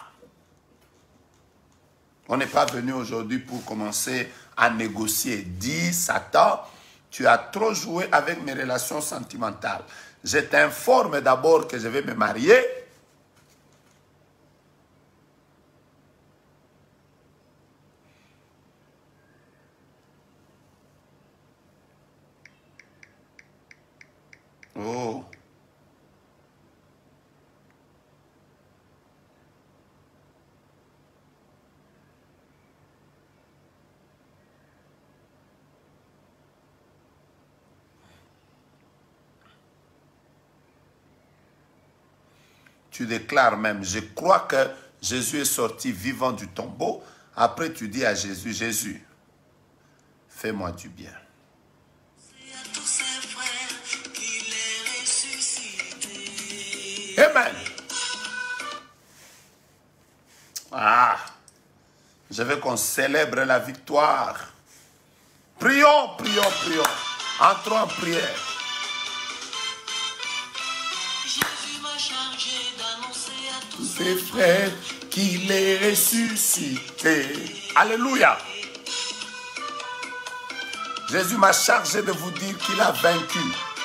On n'est pas venu aujourd'hui pour commencer à négocier. Dis, Satan, tu as trop joué avec mes relations sentimentales. Je t'informe d'abord que je vais me marier. Tu déclares même, je crois que Jésus est sorti vivant du tombeau. Après, tu dis à Jésus, Jésus, fais-moi du bien. Amen. Ah, je veux qu'on célèbre la victoire. Prions, prions, prions. Entrons en prière. Jésus m'a chargé d'annoncer à tous Ses frères qu'il est ressuscité. Alléluia. Jésus m'a chargé de vous dire qu'il a vaincu.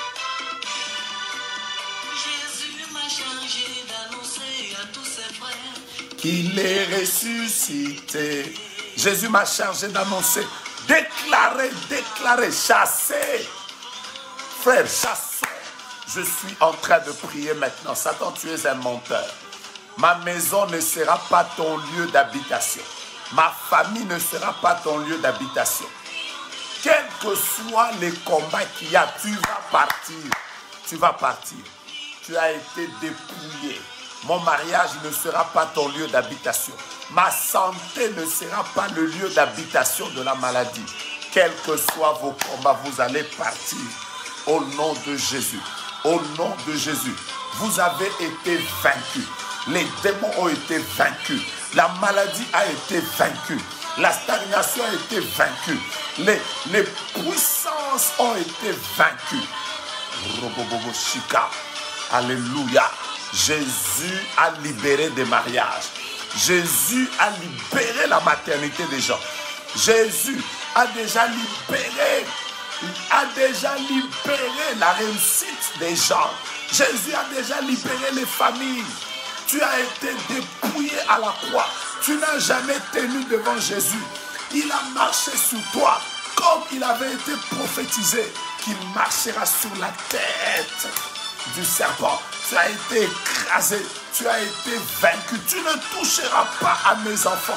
Jésus m'a chargé d'annoncer à tous ses frères Qu'il est ressuscité. Jésus m'a chargé d'annoncer, déclarer, déclarer, chasser. Frère, chassons. Je suis en train de prier maintenant. Satan, tu es un menteur. Ma maison ne sera pas ton lieu d'habitation. Ma famille ne sera pas ton lieu d'habitation. Quels que soient les combats qu'il y a, tu vas partir. Tu vas partir. Tu as été dépouillé. Mon mariage ne sera pas ton lieu d'habitation. Ma santé ne sera pas le lieu d'habitation de la maladie. Quels que soient vos combats, vous allez partir. Au nom de Jésus. Au nom de Jésus. Vous avez été vaincus. Les démons ont été vaincus. La maladie a été vaincue. La stagnation a été vaincue. Les, les puissances ont été vaincues. Robobobo Shika. Alléluia. Jésus a libéré des mariages. Jésus a libéré la maternité des gens. Jésus a déjà libéré, a déjà libéré la réussite des gens. Jésus a déjà libéré les familles. Tu as été dépouillé à la croix. Tu n'as jamais tenu devant Jésus. Il a marché sur toi comme il avait été prophétisé qu'il marchera sur la tête du serpent. Tu as été écrasé. Tu as été vaincu. Tu ne toucheras pas à mes enfants.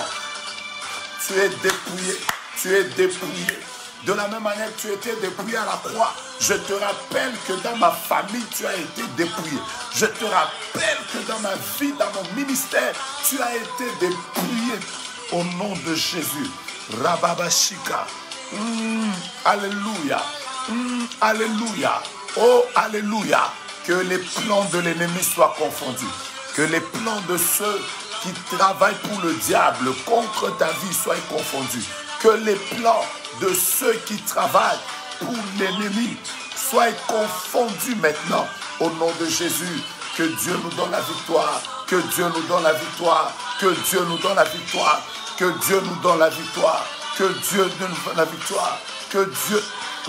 Tu es dépouillé. Tu es dépouillé. De la même manière que tu étais dépouillé à la croix, je te rappelle que dans ma famille, tu as été dépouillé. Je te rappelle que dans ma vie, dans mon ministère, tu as été dépouillé au nom de Jésus. Rababashika. Mm, alléluia. Mm, alléluia. Oh, alléluia. Que les plans de l'ennemi soient confondus. Que les plans de ceux qui travaillent pour le diable contre ta vie soient confondus. Que les plans de ceux qui travaillent pour l'ennemi soient confondus maintenant au nom de Jésus. Que Dieu nous donne la victoire. Que Dieu nous donne la victoire. Que Dieu nous donne la victoire. Que Dieu nous donne la victoire. Que Dieu nous donne la victoire. Que Dieu...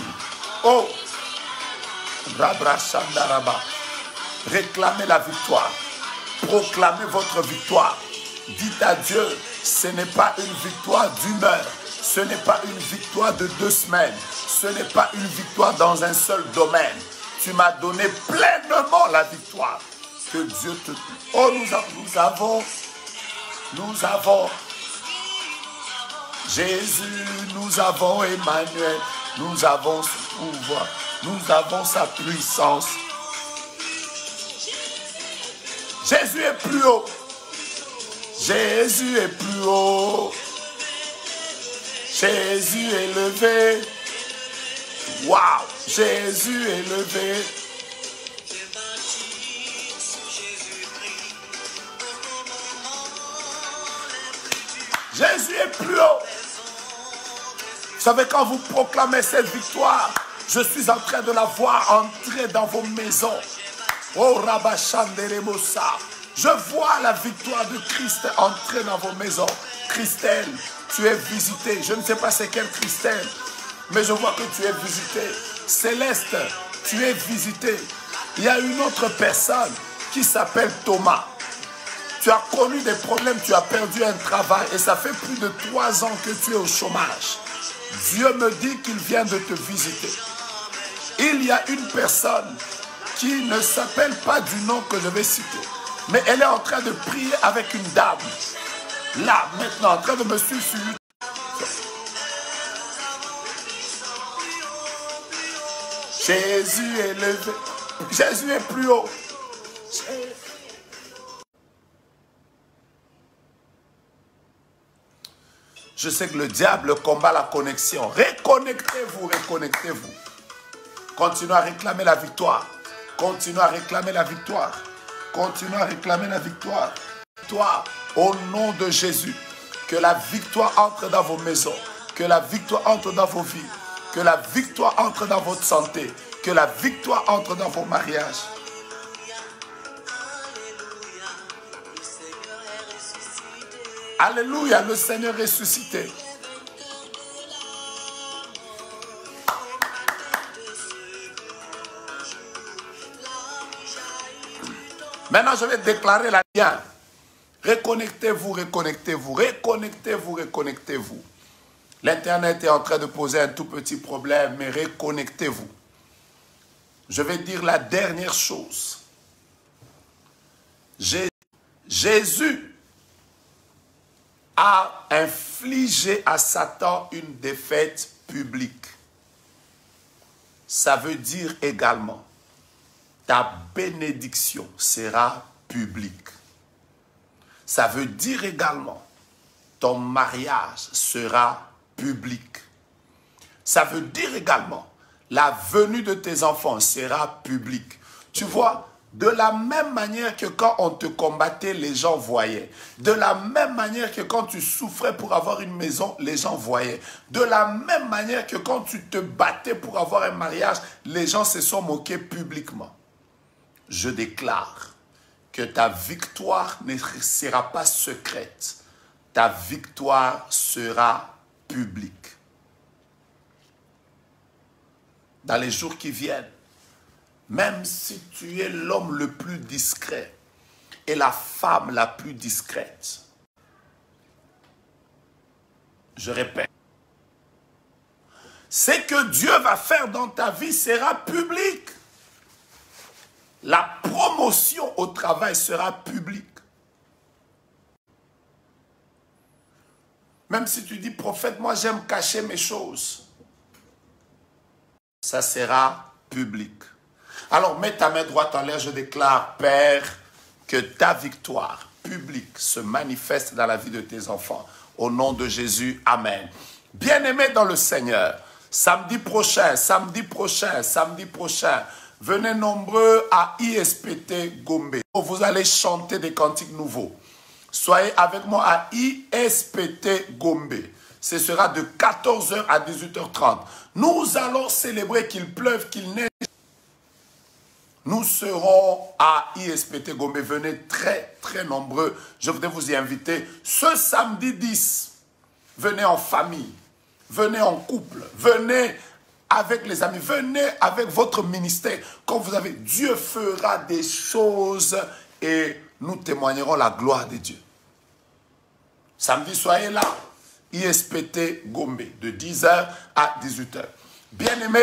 Oh! Rabrashandaraba. Réclamez la victoire. Proclamez votre victoire. Dites à Dieu, ce n'est pas une victoire d'une heure. Ce n'est pas une victoire de deux semaines. Ce n'est pas une victoire dans un seul domaine. Tu m'as donné pleinement la victoire. Que Dieu te... Oh, nous avons, nous avons, nous avons Jésus, nous avons Emmanuel, nous avons son pouvoir, nous avons sa puissance. Jésus est plus haut. Jésus est plus haut. Jésus est levé. Waouh! Jésus est levé. Jésus est plus haut. Vous savez, quand vous proclamez cette victoire, je suis en train de la voir entrer dans vos maisons. Oh, Rabachanderemosa. Je vois la victoire de Christ entrer dans vos maisons. Christelle, tu es visitée. Je ne sais pas c'est quelle Christelle, mais je vois que tu es visitée. Céleste, tu es visitée. Il y a une autre personne qui s'appelle Thomas. Tu as connu des problèmes, tu as perdu un travail et ça fait plus de trois ans que tu es au chômage. Dieu me dit qu'il vient de te visiter. Il y a une personne qui ne s'appelle pas du nom que je vais citer, mais elle est en train de prier avec une dame. Là, maintenant, en train de me suivre sur YouTube. Jésus est levé. Jésus est plus haut. Je sais que le diable combat la connexion. Reconnectez-vous, reconnectez-vous. Continuez à réclamer la victoire. Continuez à réclamer la victoire. Continuez à réclamer la victoire. Victoire au nom de Jésus. Que la victoire entre dans vos maisons. Que la victoire entre dans vos vies. Que la victoire entre dans votre santé. Que la victoire entre dans vos mariages. Alléluia, le Seigneur est ressuscité. Maintenant, je vais déclarer la lien. Reconnectez-vous, reconnectez-vous, reconnectez-vous, reconnectez-vous. L'Internet est en train de poser un tout petit problème, mais reconnectez-vous. Je vais dire la dernière chose. Jésus a infligé à Satan une défaite publique. Ça veut dire également, ta bénédiction sera publique. Ça veut dire également, ton mariage sera public. Ça veut dire également, la venue de tes enfants sera publique. Tu vois, de la même manière que quand on te combattait, les gens voyaient. De la même manière que quand tu souffrais pour avoir une maison, les gens voyaient. De la même manière que quand tu te battais pour avoir un mariage, les gens se sont moqués publiquement. Je déclare que ta victoire ne sera pas secrète. Ta victoire sera publique. Dans les jours qui viennent, même si tu es l'homme le plus discret et la femme la plus discrète, je répète, ce que Dieu va faire dans ta vie sera public. La promotion au travail sera publique. Même si tu dis, prophète, moi j'aime cacher mes choses, ça sera public. Alors, mets ta main droite en l'air, je déclare, Père, que ta victoire publique se manifeste dans la vie de tes enfants. Au nom de Jésus, Amen. Bien-aimés dans le Seigneur, samedi prochain, samedi prochain, samedi prochain, venez nombreux à I S P T Gombe. Vous allez chanter des cantiques nouveaux. Soyez avec moi à I S P T Gombe. Ce sera de quatorze heures à dix-huit heures trente. Nous allons célébrer qu'il pleuve, qu'il neige. Nous serons à I S P T Gombe. Venez très, très nombreux. Je voudrais vous y inviter. Ce samedi dix, venez en famille. Venez en couple. Venez avec les amis. Venez avec votre ministère. Quand vous avez, Dieu fera des choses et nous témoignerons la gloire de Dieu. Samedi, soyez là. I S P T Gombe, de dix heures à dix-huit heures. Bien-aimés,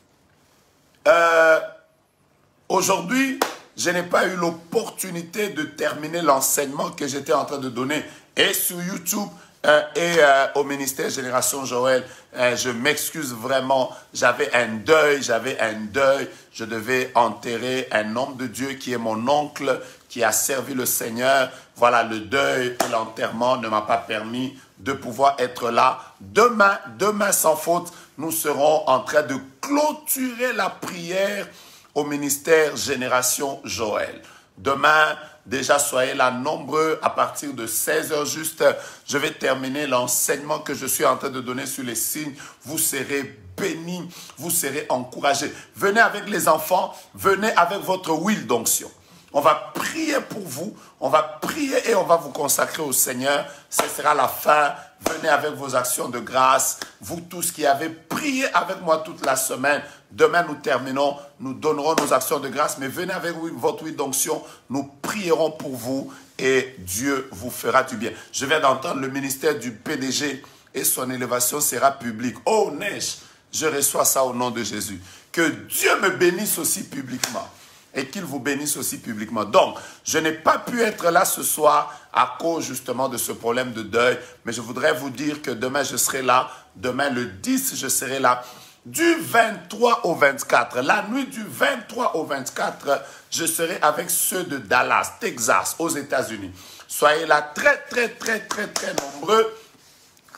euh, aujourd'hui, je n'ai pas eu l'opportunité de terminer l'enseignement que j'étais en train de donner et sur YouTube euh, et euh, au ministère Génération Joël. Euh, je m'excuse vraiment, j'avais un deuil, j'avais un deuil. Je devais enterrer un homme de Dieu qui est mon oncle, qui a servi le Seigneur. Voilà, le deuil et l'enterrement ne m'a pas permis de pouvoir être là. Demain, demain sans faute, nous serons en train de clôturer la prière au ministère Génération Joël. Demain, déjà soyez là nombreux à partir de seize heures juste. Je vais terminer l'enseignement que je suis en train de donner sur les signes. Vous serez bénis, vous serez encouragés. Venez avec les enfants, venez avec votre huile d'onction. On va prier pour vous, on va prier et on va vous consacrer au Seigneur. Ce sera la fin. Venez avec vos actions de grâce. Vous tous qui avez prié avec moi toute la semaine. Demain, nous terminons. Nous donnerons nos actions de grâce. Mais venez avec votre huile d'onction. Nous prierons pour vous et Dieu vous fera du bien. Je viens d'entendre le ministère du P D G et son élévation sera publique. Oh, neige, je reçois ça au nom de Jésus. Que Dieu me bénisse aussi publiquement. Et qu'il vous bénisse aussi publiquement. Donc, je n'ai pas pu être là ce soir à cause justement de ce problème de deuil. Mais je voudrais vous dire que demain, je serai là. Demain, le dix, je serai là. Du vingt-trois au vingt-quatre, la nuit du vingt-trois au vingt-quatre, je serai avec ceux de Dallas, Texas, aux États-Unis. Soyez là très, très, très, très, très nombreux.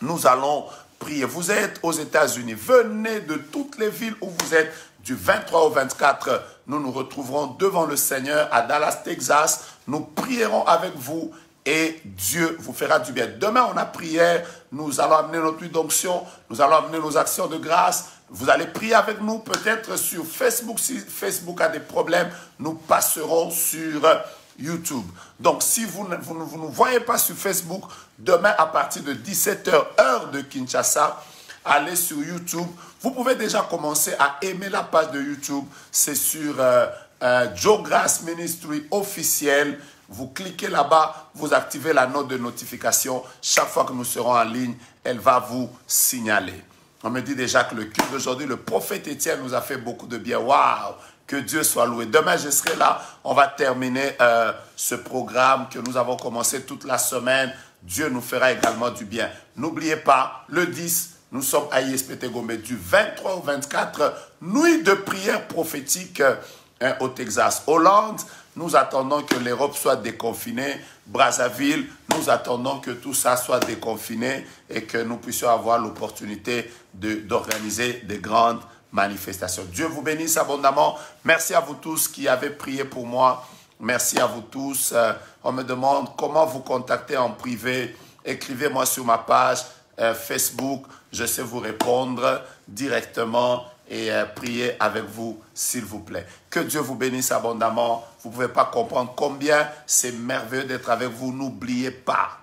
nous allons prier. Vous êtes aux États-Unis, venez de toutes les villes où vous êtes. Du vingt-trois au vingt-quatre, nous nous retrouverons devant le Seigneur à Dallas, Texas. Nous prierons avec vous et Dieu vous fera du bien. Demain, on a prière. Nous allons amener notre huile d'onction. Nous allons amener nos actions de grâce. Vous allez prier avec nous, peut-être sur Facebook. Si Facebook a des problèmes, nous passerons sur YouTube. Donc, si vous ne vous, vous nous voyez pas sur Facebook, demain à partir de dix-sept heures, heure de Kinshasa, allez sur YouTube. Vous pouvez déjà commencer à aimer la page de YouTube. C'est sur euh, euh, Joe Grace Ministry officiel. Vous cliquez là-bas, vous activez la note de notification. Chaque fois que nous serons en ligne, elle va vous signaler. On me dit déjà que le culte d'aujourd'hui, le prophète Étienne nous a fait beaucoup de bien. Waouh! Que Dieu soit loué. Demain, je serai là. On va terminer euh, ce programme que nous avons commencé toute la semaine. Dieu nous fera également du bien. N'oubliez pas, le dix, nous sommes à I S P T Gombe du vingt-trois au vingt-quatre, nuit de prière prophétique hein, au Texas. Hollande, nous attendons que l'Europe soit déconfinée. Brazzaville, nous attendons que tout ça soit déconfiné et que nous puissions avoir l'opportunité d'organiser des grandes manifestations. Dieu vous bénisse abondamment. Merci à vous tous qui avez prié pour moi. Merci à vous tous. Euh, on me demande comment vous contacter en privé. Écrivez-moi sur ma page euh, Facebook. Je sais vous répondre directement et euh, prier avec vous, s'il vous plaît. Que Dieu vous bénisse abondamment. Vous ne pouvez pas comprendre combien c'est merveilleux d'être avec vous. N'oubliez pas,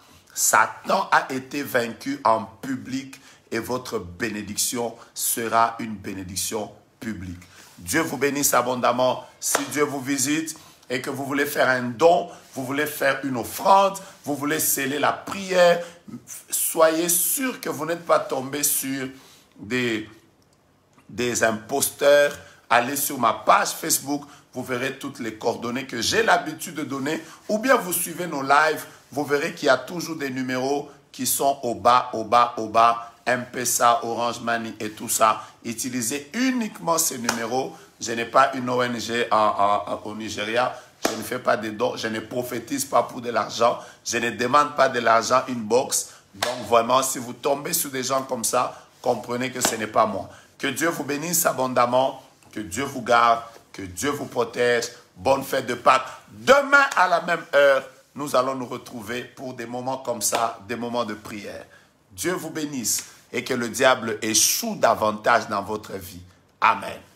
Satan a été vaincu en public et votre bénédiction sera une bénédiction publique. Dieu vous bénisse abondamment. Si Dieu vous visite et que vous voulez faire un don, vous voulez faire une offrande, vous voulez sceller la prière, soyez sûr que vous n'êtes pas tombé sur des, des imposteurs. Allez sur ma page Facebook, vous verrez toutes les coordonnées que j'ai l'habitude de donner. Ou bien vous suivez nos lives, vous verrez qu'il y a toujours des numéros qui sont au bas, au bas, au bas. M-Pesa, Orange Money et tout ça. Utilisez uniquement ces numéros. Je n'ai pas une O N G en, en, au Nigeria. Je ne fais pas de dons. Je ne prophétise pas pour de l'argent. Je ne demande pas de l'argent inbox. Donc vraiment, si vous tombez sur des gens comme ça, comprenez que ce n'est pas moi. Que Dieu vous bénisse abondamment. Que Dieu vous garde. Que Dieu vous protège. Bonne fête de Pâques. Demain à la même heure, nous allons nous retrouver pour des moments comme ça, des moments de prière. Dieu vous bénisse et que le diable échoue davantage dans votre vie. Amen.